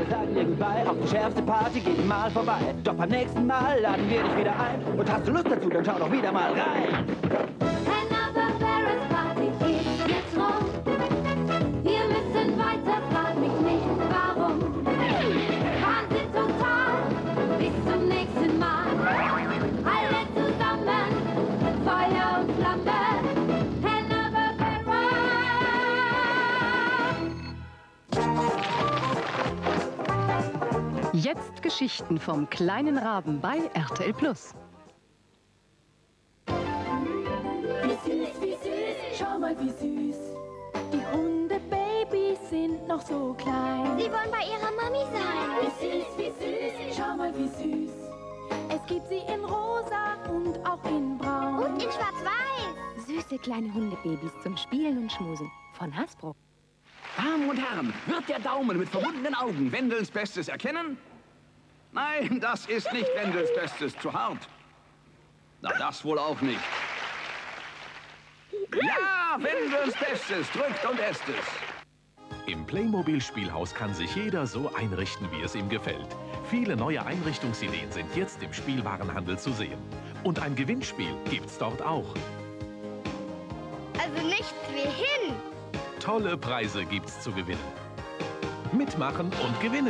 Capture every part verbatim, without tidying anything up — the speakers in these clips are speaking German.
sagen nebenbei, auf die schärfste Party gehen mal vorbei. Doch beim nächsten Mal laden wir dich wieder ein. Und hast du Lust dazu, dann schau doch wieder mal rein. Jetzt Geschichten vom kleinen Raben bei R T L Plus. Wie süß, wie süß, schau mal wie süß. Die Hundebabys sind noch so klein. Sie wollen bei ihrer Mami sein. Wie süß, wie süß, schau mal wie süß. Es gibt sie in rosa und auch in braun. Und in schwarz-weiß. Süße kleine Hundebabys zum Spielen und Schmusen von Hasbro. Damen und Herren, wird der Daumen mit verbundenen Augen Wendels Bestes erkennen? Nein, das ist nicht Wendels Bestes. Zu hart. Na, das wohl auch nicht. Ja, Wendels Bestes. Drückt und esst es. Im Playmobil-Spielhaus kann sich jeder so einrichten, wie es ihm gefällt. Viele neue Einrichtungsideen sind jetzt im Spielwarenhandel zu sehen. Und ein Gewinnspiel gibt's dort auch. Also nichts wie hin. Tolle Preise gibt's zu gewinnen. Mitmachen und gewinnen.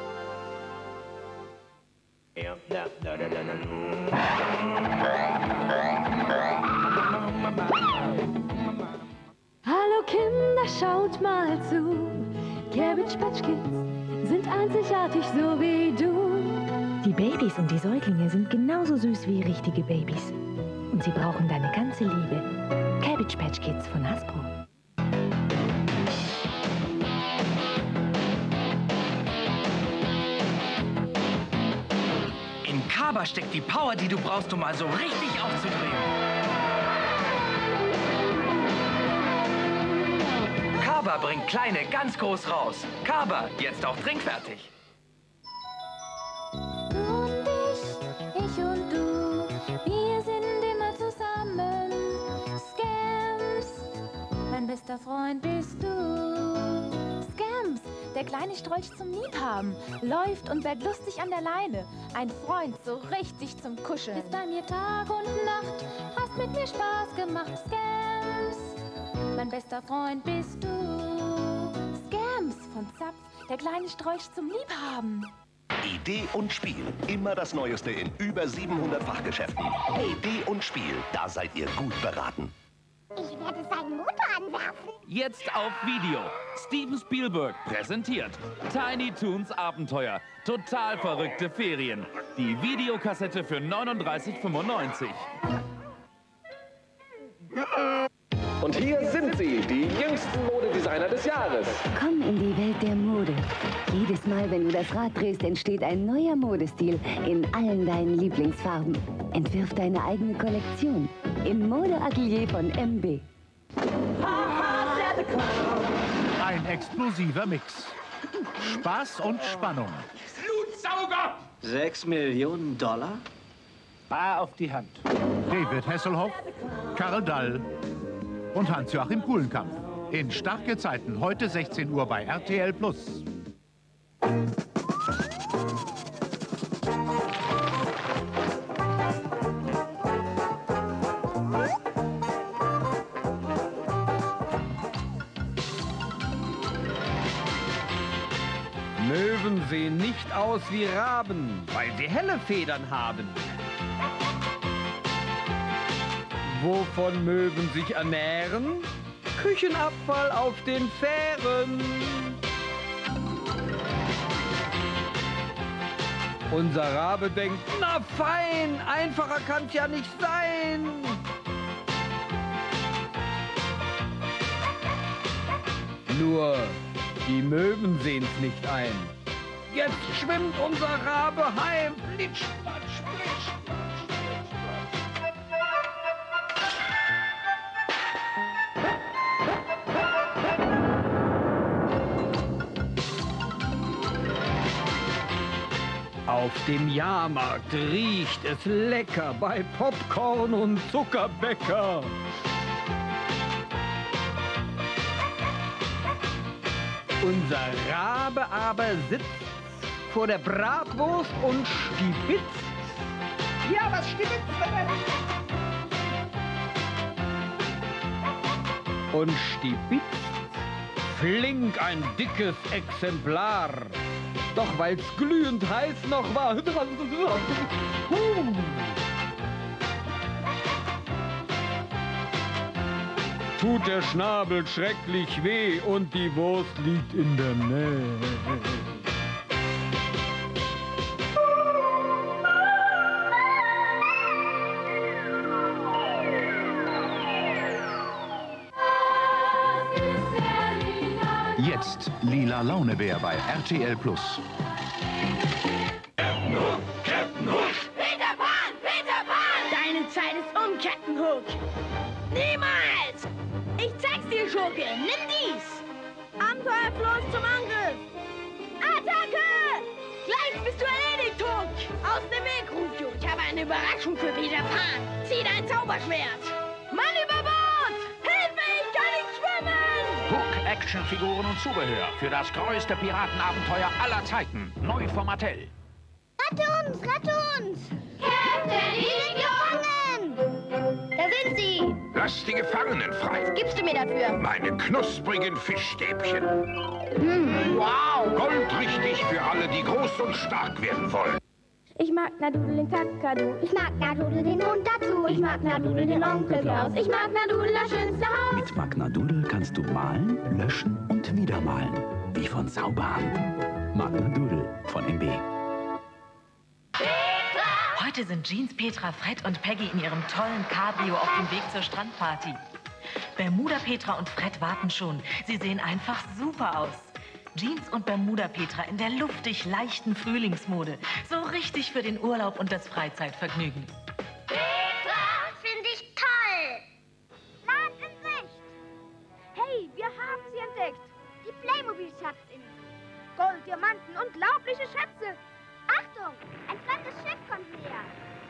Hallo Kinder, schaut mal zu. Cabbage Patch Kids sind einzigartig so wie du. Die Babys und die Säuglinge sind genauso süß wie richtige Babys. Und sie brauchen deine ganze Liebe. Cabbage Patch Kids von Hasbro. In Kaba steckt die Power, die du brauchst, um mal so richtig aufzudrehen. Kaba bringt Kleine ganz groß raus. Kaba, jetzt auch trinkfertig. Du und ich, ich und du, wir sind immer zusammen. Scams, mein bester Freund bist du. Scams, der kleine Strolch zum Liebhaben, läuft und bärt lustig an der Leine. Ein Freund so richtig zum Kuscheln. Bist bei mir Tag und Nacht, hast mit mir Spaß gemacht. Scams, mein bester Freund bist du. Scams von Zapf, der kleine Strolch zum Liebhaben. Idee und Spiel. Immer das Neueste in über siebenhundert Fachgeschäften. Idee und Spiel. Da seid ihr gut beraten. Ich werde seinen Motor anwerfen. Jetzt auf Video. Steven Spielberg präsentiert Tiny Toons Abenteuer. Total verrückte Ferien. Die Videokassette für neununddreißig fünfundneunzig. Und hier sind sie, die jüngsten Modedesigner des Jahres. Komm in die Welt der Mode. Jedes Mal, wenn du das Rad drehst, entsteht ein neuer Modestil in allen deinen Lieblingsfarben. Entwirf deine eigene Kollektion im Modeatelier von M B. Ein explosiver Mix. Spaß und Spannung. Blutsauger! Sechs Millionen Dollar? Bar auf die Hand. David Hasselhoff, Karl Dall und Hans-Joachim Kulenkampf. In Starke Zeiten, heute sechzehn Uhr bei R T L Plus. Möwen sehen nicht aus wie Raben, weil sie helle Federn haben. Wovon Möwen sich ernähren? Küchenabfall auf den Fähren. Unser Rabe denkt, na fein, einfacher kann's ja nicht sein. Nur, die Möwen sehen's nicht ein. Jetzt schwimmt unser Rabe heim. Plitsch, platsch, plitsch, platsch, plitsch, platsch. Auf dem Jahrmarkt riecht es lecker bei Popcorn und Zuckerbäcker. Unser Rabe aber sitzt vor der Bratwurst und stibitzt. Ja, was stibitzt denn? Und stibitzt flink ein dickes Exemplar. Doch weil's glühend heiß noch war. Tut der Schnabel schrecklich weh und die Wurst liegt in der Nähe. Jetzt Lila Launebär bei R T L Plus. Captain Hook! Captain Hook! Peter Pan! Peter Pan! Deine Zeit ist um, Captain Hook! Niemals! Ich zeig's dir, Schurke! Nimm dies! Abenteuerfloß zum Angriff! Attacke! Gleich bist du erledigt, Hook! Aus dem Weg, Rufio! Ich habe eine Überraschung für Peter Pan! Zieh dein Zauberschwert! Mann über Bord! Hilfe, ich kann nicht schwimmen! Hook, Actionfiguren und Zubehör für das größte Piratenabenteuer aller Zeiten. Neu vom Mattel. Rette uns! Rette uns! Captain, wir sind gefangen! Da sind sie! Lass die Gefangenen frei. Was gibst du mir dafür? Meine knusprigen Fischstäbchen. Hm, wow! Goldrichtig für alle, die groß und stark werden wollen. Ich mag Nadudel den Kakadu. Ich mag Nadudel den Hund dazu. Ich mag Nadudel den Onkel Klaus. Ich mag Nadudel das schönste Haus. Mit Magnadudel kannst du malen, löschen und wieder malen. Wie von Zauberhand. Magnadudel von M B. Heute sind Jeans, Petra, Fred und Peggy in ihrem tollen Cabrio auf dem Weg zur Strandparty. Bermuda Petra und Fred warten schon. Sie sehen einfach super aus. Jeans und Bermuda Petra in der luftig leichten Frühlingsmode. So richtig für den Urlaub und das Freizeitvergnügen. Petra, finde ich toll! Plan in Sicht! Hey, wir haben sie entdeckt. Die Playmobil-Schatzinsel. Gold, Diamanten, unglaubliche Schätze. Achtung, ein fremdes Schiff kommt näher.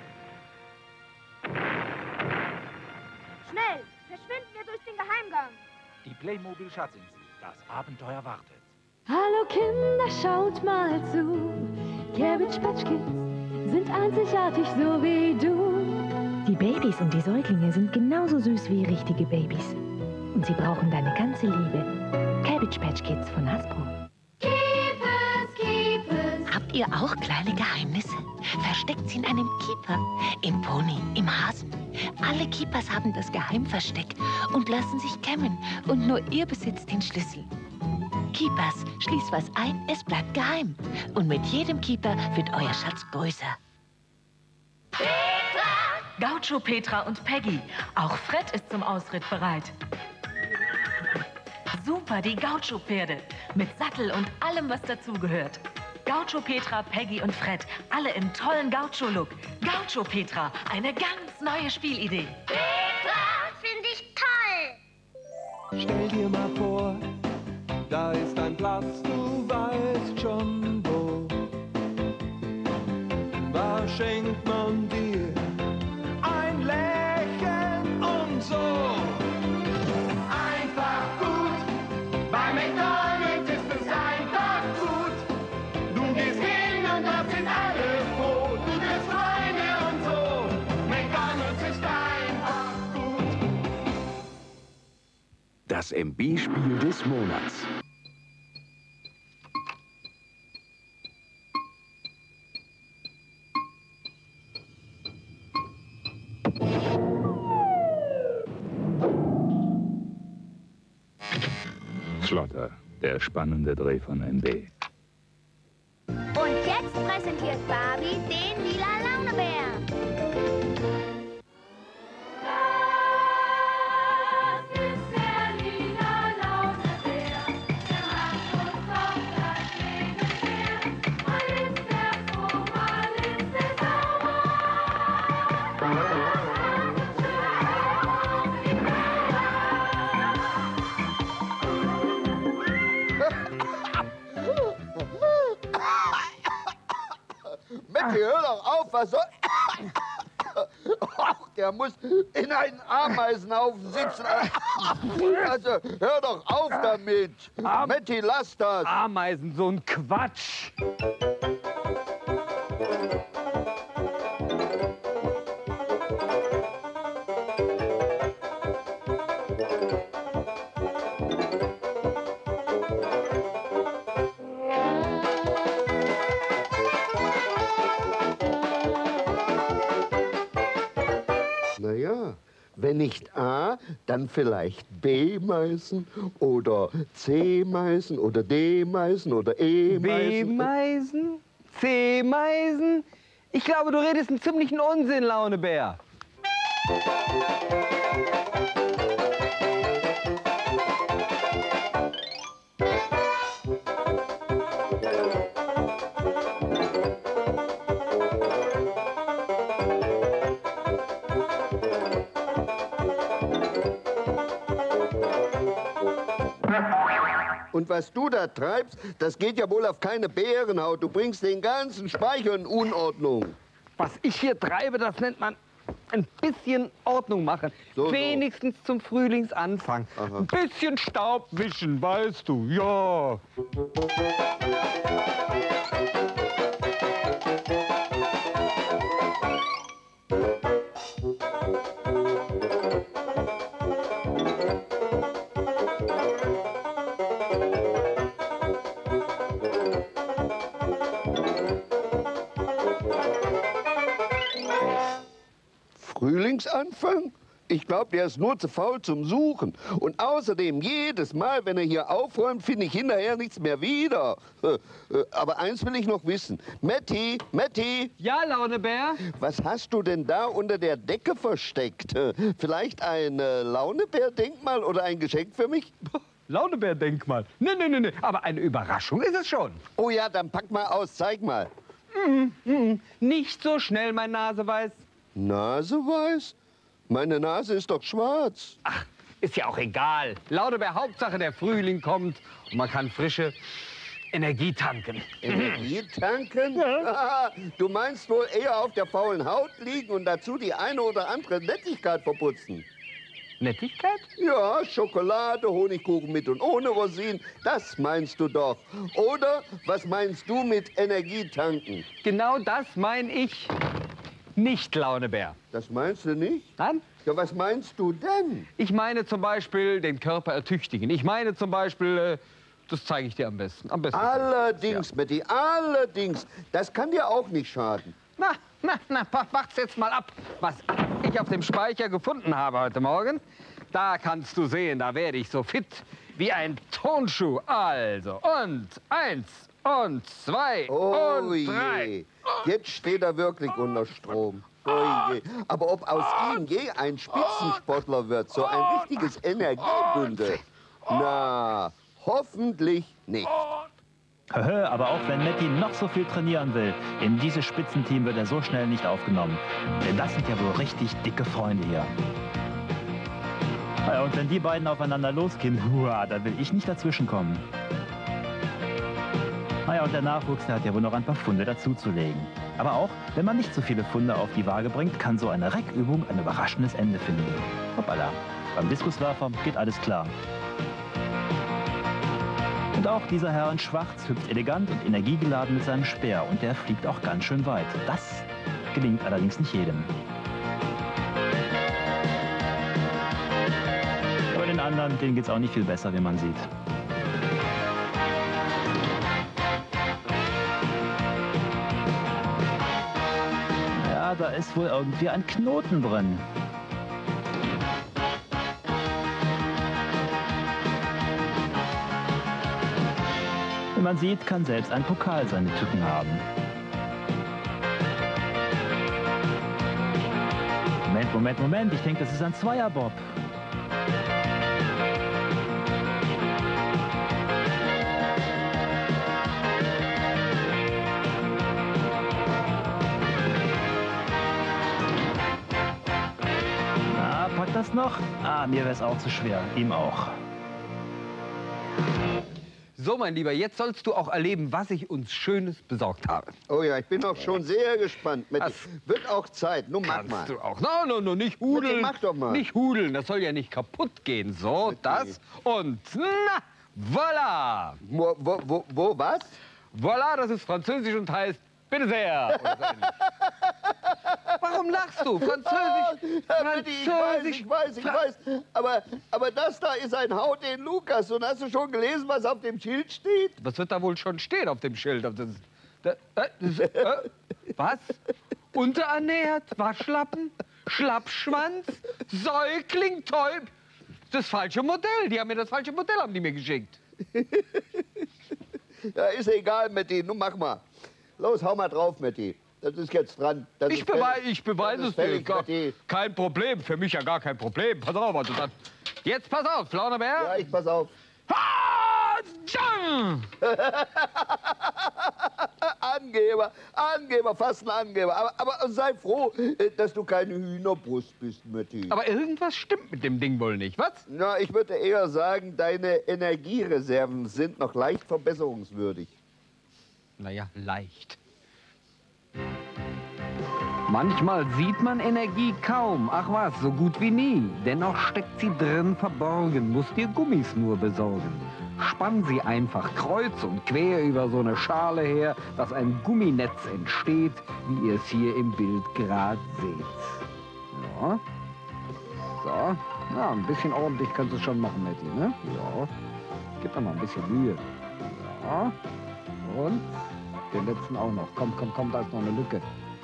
Schnell, verschwinden wir durch den Geheimgang. Die Playmobil-Schatzinsel. Das Abenteuer wartet. Hallo Kinder, schaut mal zu. Cabbage Patch Kids sind einzigartig so wie du. Die Babys und die Säuglinge sind genauso süß wie richtige Babys. Und sie brauchen deine ganze Liebe. Cabbage Patch Kids von Hasbro. Keepers, Keepers. Habt ihr auch kleine Geheimnisse? Versteckt sie in einem Keeper, im Pony, im Hasen. Alle Keepers haben das Geheimversteck und lassen sich kämmen. Und nur ihr besitzt den Schlüssel. Keepers, schließt was ein, es bleibt geheim. Und mit jedem Keeper wird euer Schatz größer. Petra! Gaucho, Petra und Peggy. Auch Fred ist zum Ausritt bereit. Super, die Gaucho-Pferde. Mit Sattel und allem, was dazugehört. Gaucho, Petra, Peggy und Fred. Alle im tollen Gaucho-Look. Gaucho, Petra, eine ganz neue Spielidee. Petra, finde ich toll! Stell dir mal vor, da ist ein Platz, du weißt schon wo. Was schenkt man dir? Ein Lächeln und so. Einfach gut, bei McDonald's ist es einfach gut. Du gehst hin und dort sind alle froh. Du triffst Freunde und so. McDonald's ist einfach gut. Das M B-Spiel des Monats. Schlotter, der spannende Dreh von M B. Und jetzt präsentiert Barbie den lila Launebär. Matti, hör doch auf, was soll... Ach, der muss in einen Ameisenhaufen sitzen. Also, hör doch auf damit. Am Matti, lass das. Ameisen, so ein Quatsch. Naja, wenn nicht A, dann vielleicht B-Meißen oder C-Meißen oder D-Meißen oder E-Meißen. B-Meisen? C-Meisen? Ich glaube, du redest einen ziemlichen Unsinn, Launebär. Und was du da treibst, das geht ja wohl auf keine Bärenhaut. Du bringst den ganzen Speicher in Unordnung. Was ich hier treibe, das nennt man ein bisschen Ordnung machen. So, Wenigstens so. zum Frühlingsanfang. Aha. Ein bisschen Staub wischen, weißt du, ja. Frühlingsanfang? Ich glaube, der ist nur zu faul zum Suchen. Und außerdem, jedes Mal, wenn er hier aufräumt, finde ich hinterher nichts mehr wieder. Aber eins will ich noch wissen. Matti, Matti! Ja, Launebär? Was hast du denn da unter der Decke versteckt? Vielleicht ein äh, Launebär-Denkmal oder ein Geschenk für mich? Launebär-Denkmal? Nee, nee, nee, nee. Aber eine Überraschung ist es schon. Oh ja, dann pack mal aus, zeig mal. Mm, mm, nicht so schnell, mein Naseweiß. Naseweiß? Meine Nase ist doch schwarz. Ach, ist ja auch egal. Launebär, Hauptsache der Frühling kommt und man kann frische Energie tanken. Energie tanken? Ja. Du meinst wohl eher auf der faulen Haut liegen und dazu die eine oder andere Nettigkeit verputzen? Nettigkeit? Ja, Schokolade, Honigkuchen mit und ohne Rosinen, das meinst du doch. Oder was meinst du mit Energie tanken? Genau das meine ich. Nicht, Launebär. Das meinst du nicht? Nein? Ja, was meinst du denn? Ich meine zum Beispiel den Körper ertüchtigen. Ich meine zum Beispiel, äh, das zeige ich dir am besten. Am besten allerdings, ja. Matti, allerdings. Das kann dir auch nicht schaden. Na, na, na, wach's jetzt mal ab, was ich auf dem Speicher gefunden habe heute Morgen. Da kannst du sehen, da werde ich so fit wie ein Turnschuh. Also, und eins, und zwei, oh und drei. Je. Jetzt steht er wirklich unter Strom. Oh je. Aber ob aus ihm je ein Spitzensportler wird, so ein richtiges Energiebündel, na, hoffentlich nicht. Aber auch wenn Matti noch so viel trainieren will, in dieses Spitzenteam wird er so schnell nicht aufgenommen. Denn das sind ja wohl richtig dicke Freunde hier. Ja, und wenn die beiden aufeinander losgehen, hua, da will ich nicht dazwischenkommen. Naja, und der Nachwuchs, der hat ja wohl noch ein paar Funde dazuzulegen. Aber auch, wenn man nicht so viele Funde auf die Waage bringt, kann so eine Reckübung ein überraschendes Ende finden. Hoppala, beim Diskuswerfer geht alles klar. Und auch dieser Herr in Schwarz hüpft elegant und energiegeladen mit seinem Speer. Und der fliegt auch ganz schön weit. Das gelingt allerdings nicht jedem. Aber den anderen, denen geht's auch nicht viel besser, wie man sieht. Ja, da ist wohl irgendwie ein Knoten drin. Wie man sieht, kann selbst ein Pokal seine Tücken haben. Moment, Moment, Moment. Ich denke, das ist ein Zweierbob. Na, packt das noch? Ah, mir wäre es auch zu schwer. Ihm auch. So, mein Lieber, jetzt sollst du auch erleben, was ich uns Schönes besorgt habe. Oh ja, ich bin auch schon sehr gespannt. Mit wird auch Zeit. Nun mach Kannst mal. du auch. No, no, no, nicht hudeln. Mach doch mal. Nicht hudeln, das soll ja nicht kaputt gehen. So, okay. Das und na, voilà. Wo, wo, wo, wo, was? Voilà, das ist französisch und heißt bitte sehr. Warum lachst du? Französisch, Ich weiß, ich weiß, ich weiß. Aber, aber das da ist ein Hau den Lukas. Und hast du schon gelesen, was auf dem Schild steht? Was wird da wohl schon stehen auf dem Schild? Das, das, das, äh, was? Unterernährt? Waschlappen? Schlappschwanz? Säugling? Täub? Das falsche Modell. Die haben mir das falsche Modell haben die mir geschickt. Ja, ist egal, Matti. Nun mach mal. Los, hau mal drauf, Matti. Das ist jetzt dran. Das Ich, ist bewei fertig. ich beweise Das es ist fertig, dir. Gar, Matti. kein Problem. Für mich ja gar kein Problem. Pass auf. Also dann, jetzt pass auf, Launebär. Ja, ich pass auf. Ha! Angeber, Angeber, fast ein Angeber. Aber, aber sei froh, dass du keine Hühnerbrust bist, Matti. Aber irgendwas stimmt mit dem Ding wohl nicht, was? Na, ich würde eher sagen, deine Energiereserven sind noch leicht verbesserungswürdig. Naja, leicht. Manchmal sieht man Energie kaum, ach was, so gut wie nie. Dennoch steckt sie drin verborgen, musst dir Gummis nur besorgen. Spann sie einfach kreuz und quer über so eine Schale her, dass ein Gumminetz entsteht, wie ihr es hier im Bild gerade seht. Ja. So, ja, ein bisschen ordentlich kannst du schon machen, Matti, ne? Ja, gib doch mal ein bisschen Mühe. Ja, und den letzten auch noch. Komm, komm, komm, da ist noch eine Lücke.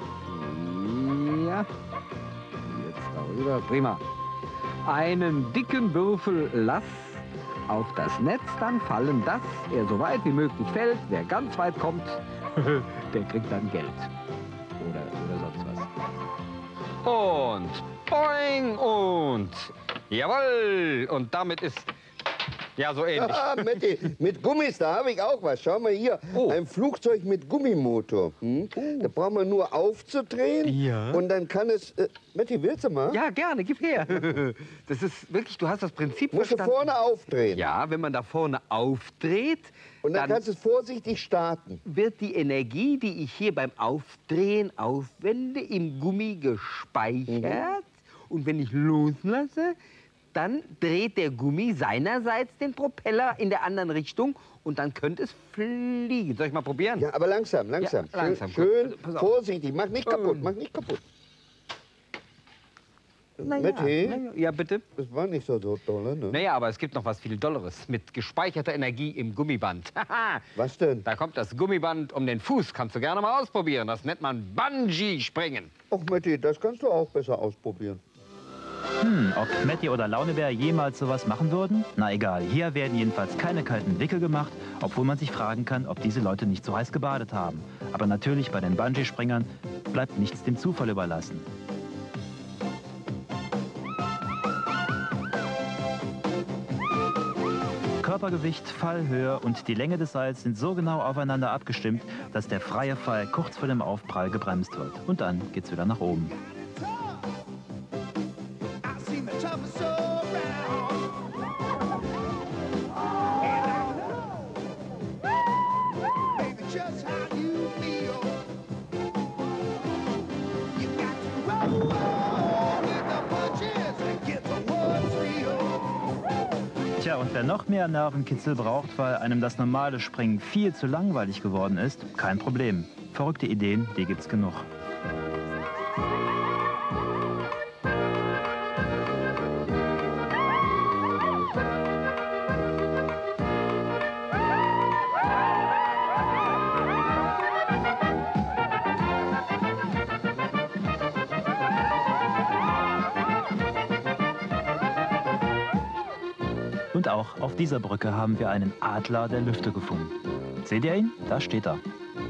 Ja, jetzt darüber, prima. Einen dicken Würfel lass auf das Netz dann fallen, dass er so weit wie möglich fällt. Wer ganz weit kommt, der kriegt dann Geld. Oder, oder sonst was. Und boing und jawohl. Und damit ist ja so ähnlich. Ah, mit, mit Gummis, da habe ich auch was. Schau mal hier, oh. Ein Flugzeug mit Gummimotor. Hm? Oh. Da braucht man nur aufzudrehen ja. Und dann kann es... Äh, Matti, willst du mal? Ja, gerne, gib her. Das ist wirklich, du hast das Prinzip Musst verstanden. Musst du vorne aufdrehen. Ja, wenn man da vorne aufdreht... Und dann, dann kannst du es vorsichtig starten. Wird die Energie, die ich hier beim Aufdrehen aufwende, im Gummi gespeichert. Mhm. Und wenn ich loslasse, dann dreht der Gummi seinerseits den Propeller in der anderen Richtung und dann könnte es fliegen. Soll ich mal probieren? Ja, aber langsam, langsam. Ja, langsam. Schön, schön vorsichtig. Mach nicht kaputt, mach nicht kaputt. Naja, naja, ja, bitte? Das war nicht so doll, ne? Naja, aber es gibt noch was viel Dolleres. Mit gespeicherter Energie im Gummiband. Was denn? Da kommt das Gummiband um den Fuß. Kannst du gerne mal ausprobieren. Das nennt man Bungee-Springen. Ach, Matti, das kannst du auch besser ausprobieren. Hm, ob Matti oder Launebär jemals sowas machen würden? Na egal, hier werden jedenfalls keine kalten Wickel gemacht, obwohl man sich fragen kann, ob diese Leute nicht so heiß gebadet haben. Aber natürlich bei den Bungee-Springern bleibt nichts dem Zufall überlassen. Körpergewicht, Fallhöhe und die Länge des Seils sind so genau aufeinander abgestimmt, dass der freie Fall kurz vor dem Aufprall gebremst wird. Und dann geht's wieder nach oben. Tja, und wer noch mehr Nervenkitzel braucht, weil einem das normale Springen viel zu langweilig geworden ist, kein Problem. Verrückte Ideen, die gibt's genug. Und auch auf dieser Brücke haben wir einen Adler der Lüfte gefunden. Seht ihr ihn? Da steht er.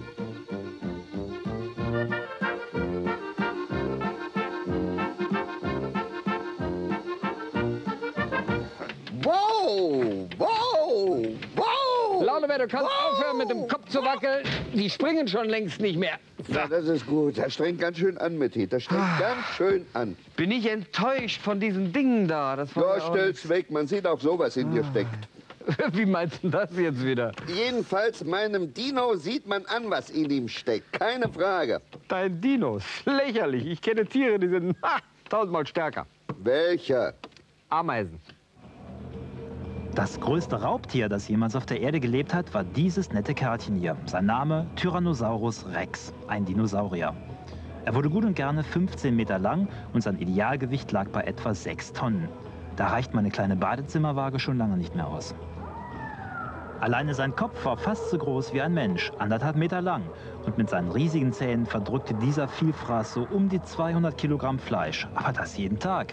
Wow! Wow! Wow! Launebär, du kannst wow. aufhören, mit dem Kopf zu wackeln. Die springen schon längst nicht mehr. Ja, das ist gut. Das strengt ganz schön an, Matti. Das strengt ah. ganz schön an. Bin ich enttäuscht von diesen Dingen da. Das war ja, stell's weg. Man sieht auch sowas in ah. dir steckt. Wie meinst du das jetzt wieder? Jedenfalls meinem Dino sieht man an, was in ihm steckt. Keine Frage. Dein Dino ist lächerlich. Ich kenne Tiere, die sind ha, tausendmal stärker. Welche? Ameisen. Das größte Raubtier, das jemals auf der Erde gelebt hat, war dieses nette Kärtchen hier. Sein Name Tyrannosaurus Rex, ein Dinosaurier. Er wurde gut und gerne fünfzehn Meter lang und sein Idealgewicht lag bei etwa sechs Tonnen. Da reicht meine kleine Badezimmerwaage schon lange nicht mehr aus. Alleine sein Kopf war fast so groß wie ein Mensch, anderthalb Meter lang. Und mit seinen riesigen Zähnen verdrückte dieser Vielfraß so um die zweihundert Kilogramm Fleisch. Aber das jeden Tag.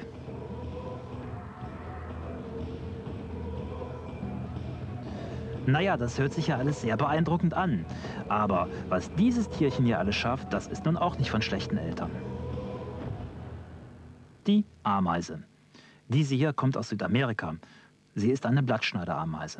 Naja, das hört sich ja alles sehr beeindruckend an. Aber was dieses Tierchen hier alles schafft, das ist nun auch nicht von schlechten Eltern. Die Ameise. Diese hier kommt aus Südamerika. Sie ist eine Blattschneiderameise.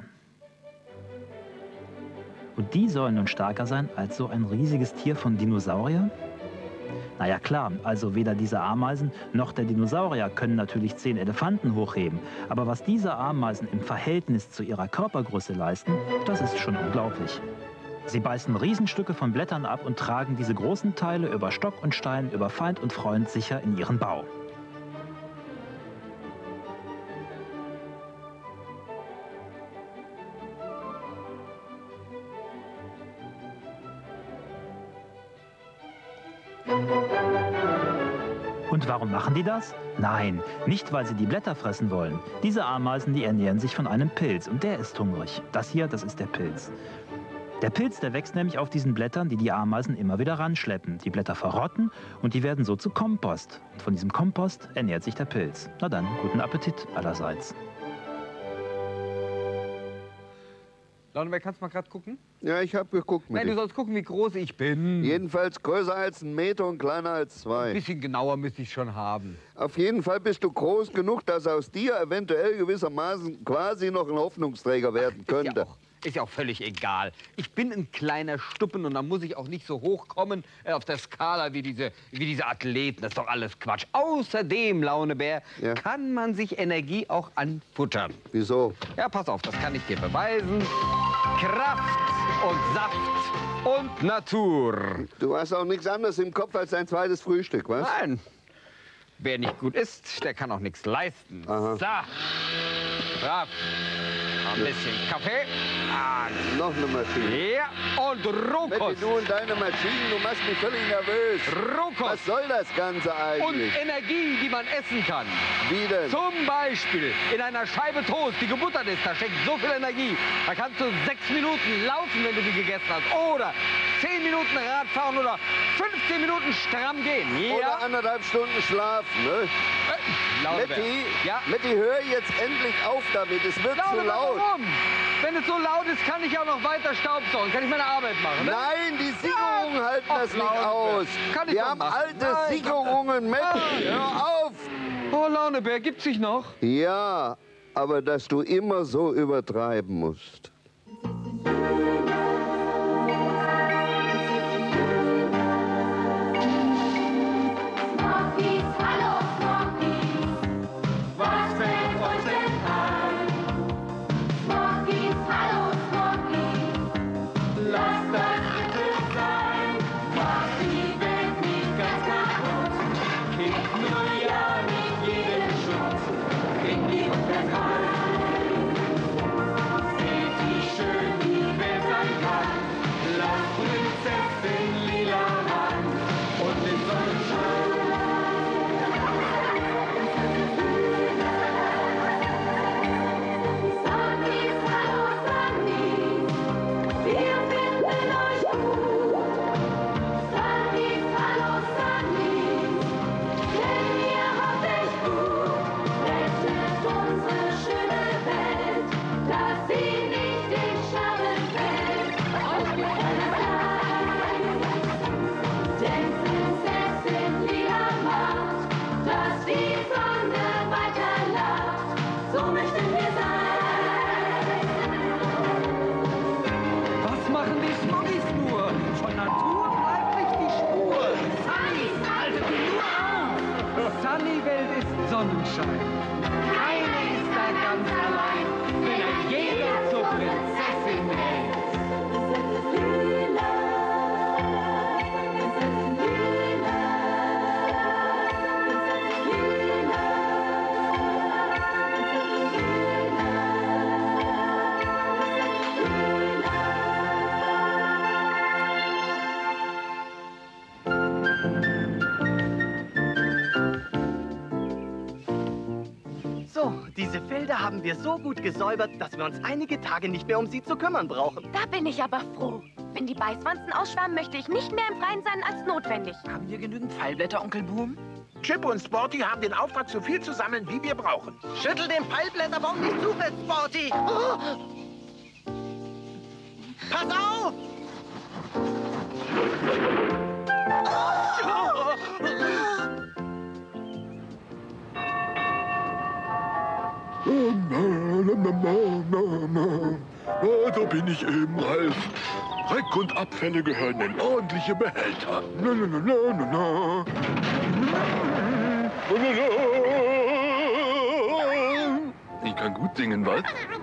Und die soll nun stärker sein als so ein riesiges Tier von Dinosaurier? Naja klar, also weder diese Ameisen noch der Dinosaurier können natürlich zehn Elefanten hochheben. Aber was diese Ameisen im Verhältnis zu ihrer Körpergröße leisten, das ist schon unglaublich. Sie beißen Riesenstücke von Blättern ab und tragen diese großen Teile über Stock und Stein, über Feind und Freund sicher in ihren Bau. Und warum machen die das? Nein, nicht weil sie die Blätter fressen wollen. Diese Ameisen, die ernähren sich von einem Pilz und der ist hungrig. Das hier, das ist der Pilz. Der Pilz, der wächst nämlich auf diesen Blättern, die die Ameisen immer wieder ranschleppen. Die Blätter verrotten und die werden so zu Kompost. Und von diesem Kompost ernährt sich der Pilz. Na dann, guten Appetit allerseits. Launeberg, kannst du mal gerade gucken? Ja, ich habe geguckt mit Nein, du sollst gucken, wie groß ich bin. Jedenfalls größer als ein Meter und kleiner als zwei. Ein bisschen genauer müsste ich schon haben. Auf jeden Fall bist du groß genug, dass aus dir eventuell gewissermaßen quasi noch ein Hoffnungsträger werden Ach, könnte. Ist ja, auch, ist ja auch völlig egal. Ich bin ein kleiner Stuppen und dann muss ich auch nicht so hoch kommen äh, auf der Skala wie diese, wie diese Athleten. Das ist doch alles Quatsch. Außerdem, Launebär, ja. kann man sich Energie auch anfuttern. Wieso? Ja, pass auf, das kann ich dir beweisen. Kraft und Saft und Natur. Du hast auch nichts anderes im Kopf als dein zweites Frühstück, was? Nein. Wer nicht gut isst, der kann auch nichts leisten. Aha. So. Brav. Ein bisschen Kaffee. Ah. Noch eine Maschine. Ja, und Rohkost. Mette, du und deine Maschinen, du machst mich völlig nervös. Rohkost. Was soll das Ganze eigentlich? Und Energie, die man essen kann. Wie denn? Zum Beispiel in einer Scheibe Toast, die gebuttert ist, da steckt so viel Energie. Da kannst du sechs Minuten laufen, wenn du die gegessen hast. Oder zehn Minuten Rad fahren oder fünfzehn Minuten stramm gehen. Ja. Oder anderthalb Stunden schlafen, ne? Äh, Matti, ja? Matti, hör jetzt endlich auf damit. Es wird Laune, zu laut. Warum? Wenn es so laut ist, kann ich auch noch weiter Staubsaugen. Kann ich meine Arbeit machen, ne? Nein, die Sicherungen ja. halten Och, das nicht Launeberg. aus. Kann ich Wir doch haben machen. alte Nein, Sicherungen, Matti. Hör auf. Oh, Launebär, gibt's sich noch? Ja, aber dass du immer so übertreiben musst. Sunnywelt ist Sonnenschein. Keiner ist da ganz allein, wenn er jeder zur Prinzessin hält. Felder haben wir so gut gesäubert, dass wir uns einige Tage nicht mehr um sie zu kümmern brauchen. Da bin ich aber froh. Wenn die Beißwanzen ausschwärmen, möchte ich nicht mehr im Freien sein als notwendig. Haben wir genügend Pfeilblätter, Onkel Boom? Chip und Sporty haben den Auftrag, so viel zu sammeln, wie wir brauchen. Schüttel den Pfeilblätterbaum nicht zu fest, Sporty! Oh. Pass auf! Ah, da bin ich eben, Ralf. Dreck und Abfälle gehören in ordentliche Behälter. Na, na, na, na, na, na. Na, na, na. Ich kann gut singen, was?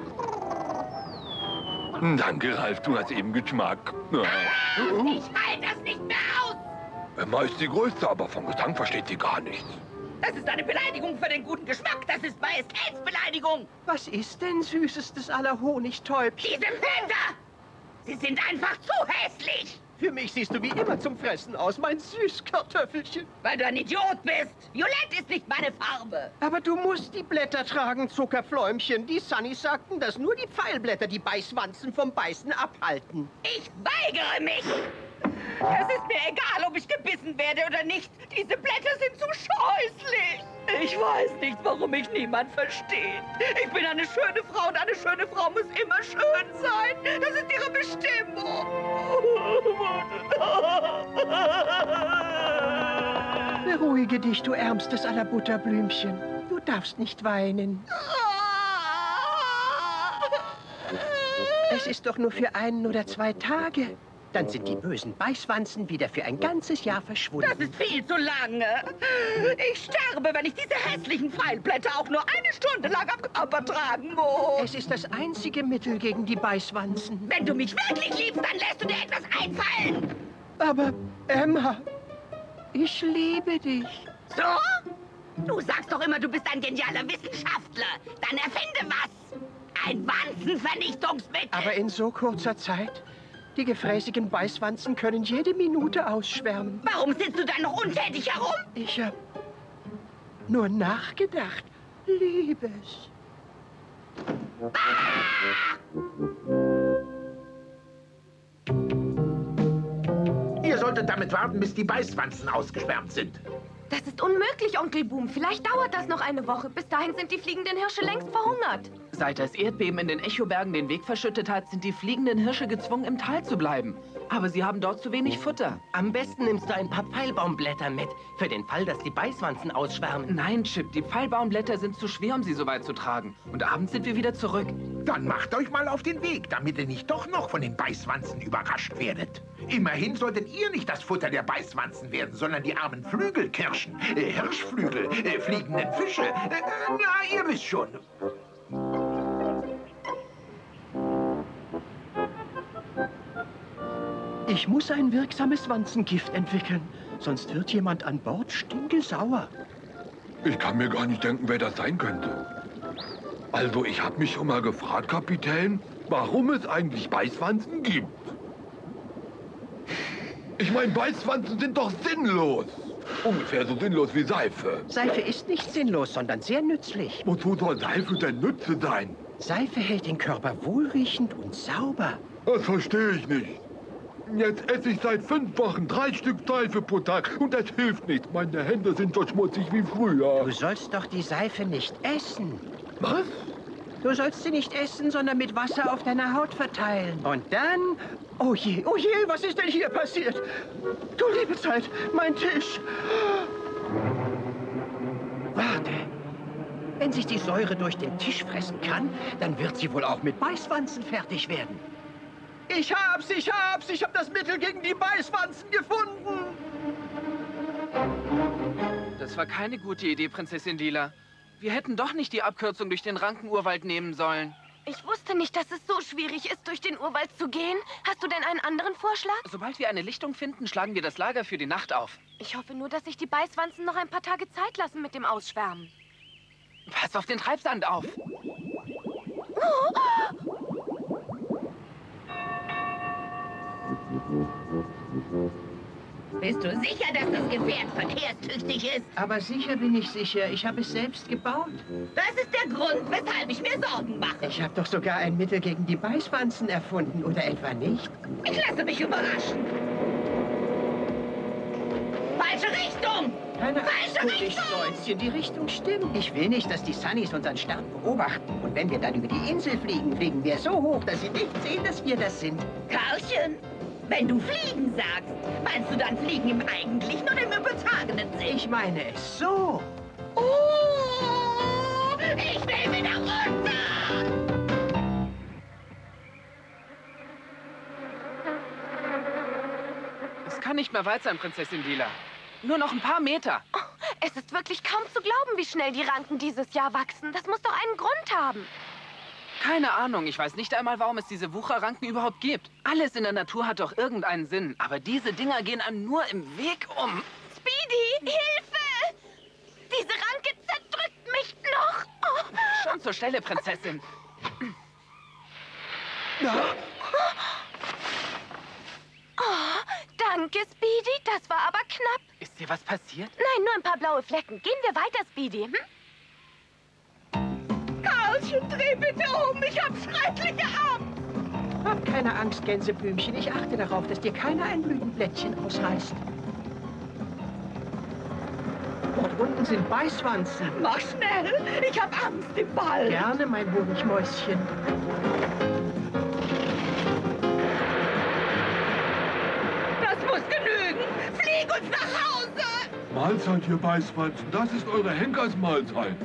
Danke, Ralf, du hast eben Geschmack. Ja. Ich halte das nicht mehr aus! Emma ist die Größte, aber vom Gesang versteht sie gar nichts. Das ist eine Beleidigung für den guten Geschmack. Das ist Majestätsbeleidigung. Was ist denn süßestes aller Honigtäubchen? Diese Filter! Sie sind einfach zu hässlich! Für mich siehst du wie immer zum Fressen aus, mein Süßkartoffelchen. Weil du ein Idiot bist. Violett ist nicht meine Farbe. Aber du musst die Blätter tragen, Zuckerfläumchen. Die Sunnys sagten, dass nur die Pfeilblätter die Beißwanzen vom Beißen abhalten. Ich weigere mich! Es ist mir egal, ob ich gebissen werde oder nicht. Diese Blätter sind zu scheußlich. Ich weiß nicht, warum mich niemand versteht. Ich bin eine schöne Frau und eine schöne Frau muss immer schön sein. Das ist ihre Bestimmung. Beruhige dich, du ärmstes aller Butterblümchen. Du darfst nicht weinen. Es ist doch nur für einen oder zwei Tage. Dann sind die bösen Beißwanzen wieder für ein ganzes Jahr verschwunden. Das ist viel zu lange. Ich sterbe, wenn ich diese hässlichen Pfeilblätter auch nur eine Stunde lang am Körper tragen muss. Es ist das einzige Mittel gegen die Beißwanzen. Wenn du mich wirklich liebst, dann lässt du dir etwas einfallen. Aber, Emma, ich liebe dich. So? Du sagst doch immer, du bist ein genialer Wissenschaftler. Dann erfinde was. Ein Wanzenvernichtungsmittel. Aber in so kurzer Zeit? Die gefräßigen Beißwanzen können jede Minute ausschwärmen. Warum sitzt du dann noch untätig herum? Ich hab nur nachgedacht, Liebes. Ah! Ihr solltet damit warten, bis die Beißwanzen ausgeschwärmt sind. Das ist unmöglich, Onkel Boom. Vielleicht dauert das noch eine Woche. Bis dahin sind die fliegenden Hirsche längst verhungert. Seit das Erdbeben in den Echobergen den Weg verschüttet hat, sind die fliegenden Hirsche gezwungen, im Tal zu bleiben. Aber sie haben dort zu wenig Futter. Am besten nimmst du ein paar Pfeilbaumblätter mit, für den Fall, dass die Beißwanzen ausschwärmen. Nein, Chip, die Pfeilbaumblätter sind zu schwer, um sie so weit zu tragen. Und abends sind wir wieder zurück. Dann macht euch mal auf den Weg, damit ihr nicht doch noch von den Beißwanzen überrascht werdet. Immerhin solltet ihr nicht das Futter der Beißwanzen werden, sondern die armen Flügelkirschen, äh, Hirschflügel, äh, fliegenden Fische. Äh, äh, na, ihr wisst schon. Ich muss ein wirksames Wanzengift entwickeln, sonst wird jemand an Bord stinkesauer. Ich kann mir gar nicht denken, wer das sein könnte. Also, ich habe mich schon mal gefragt, Kapitän, warum es eigentlich Beißwanzen gibt. Ich meine, Beißwanzen sind doch sinnlos. Ungefähr so sinnlos wie Seife. Seife ist nicht sinnlos, sondern sehr nützlich. Wozu soll Seife denn Nütze sein? Seife hält den Körper wohlriechend und sauber. Das verstehe ich nicht. Jetzt esse ich seit fünf Wochen drei Stück Seife pro Tag und das hilft nichts. Meine Hände sind so schmutzig wie früher. Du sollst doch die Seife nicht essen. Was? Du sollst sie nicht essen, sondern mit Wasser auf deiner Haut verteilen. Und dann... Oh je, oh je, was ist denn hier passiert? Du liebe Zeit, mein Tisch. Warte. Wenn sich die Säure durch den Tisch fressen kann, dann wird sie wohl auch mit Beißwanzen fertig werden. Ich hab's, ich hab's, ich hab das Mittel gegen die Beißwanzen gefunden. Das war keine gute Idee, Prinzessin Lila. Wir hätten doch nicht die Abkürzung durch den Rankenurwald nehmen sollen. Ich wusste nicht, dass es so schwierig ist, durch den Urwald zu gehen. Hast du denn einen anderen Vorschlag? Sobald wir eine Lichtung finden, schlagen wir das Lager für die Nacht auf. Ich hoffe nur, dass sich die Beißwanzen noch ein paar Tage Zeit lassen mit dem Ausschwärmen. Pass auf den Treibsand auf. Oh. Bist du sicher, dass das Gefährt verkehrstüchtig ist? Aber sicher bin ich sicher. Ich habe es selbst gebaut. Das ist der Grund, weshalb ich mir Sorgen mache. Ich habe doch sogar ein Mittel gegen die Beißwanzen erfunden, oder etwa nicht? Ich lasse mich überraschen. Falsche Richtung! Keine Falsche Angst, Richtung! Mäuschen, die Richtung stimmt. Ich will nicht, dass die Sunnies unseren Start beobachten. Und wenn wir dann über die Insel fliegen, fliegen wir so hoch, dass sie nicht sehen, dass wir das sind. Karlchen, wenn du fliegen sagst, meinst du dann fliegen im eigentlichen oder im übertragenen Sinn? Ich meine es so. Oh, ich will wieder runter! Es kann nicht mehr weit sein, Prinzessin Lila. Nur noch ein paar Meter. Oh, es ist wirklich kaum zu glauben, wie schnell die Ranken dieses Jahr wachsen. Das muss doch einen Grund haben. Keine Ahnung. Ich weiß nicht einmal, warum es diese Wucherranken überhaupt gibt. Alles in der Natur hat doch irgendeinen Sinn. Aber diese Dinger gehen einem nur im Weg um. Speedy, Hilfe! Diese Ranke zerdrückt mich noch. Oh. Schon zur Stelle, Prinzessin. Oh, danke, Speedy. Das war aber knapp. Ist dir was passiert? Nein, nur ein paar blaue Flecken. Gehen wir weiter, Speedy, hm? Karlchen, dreh bitte um. Ich hab schreckliche Angst. Hab keine Angst, Gänseblümchen. Ich achte darauf, dass dir keiner ein Blütenblättchen ausreißt. Dort unten sind Beißwanzen. Mach schnell. Ich hab Angst im Wald. Gerne, mein Honigmäuschen. Das muss genügen. Flieg uns nach Hause. Mahlzeit, ihr Beißwanzen. Das ist eure Henkersmahlzeit.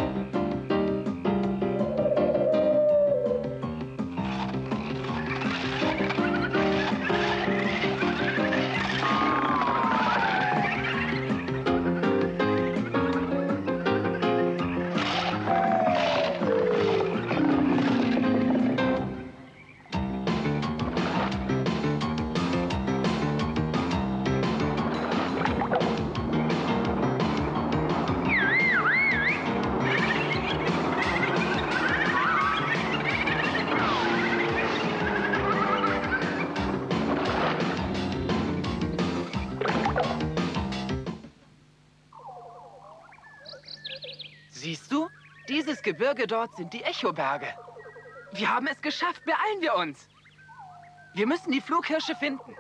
Siehst du? Dieses Gebirge dort sind die Echoberge. Wir haben es geschafft. Beeilen wir uns. Wir müssen die Flughirsche finden.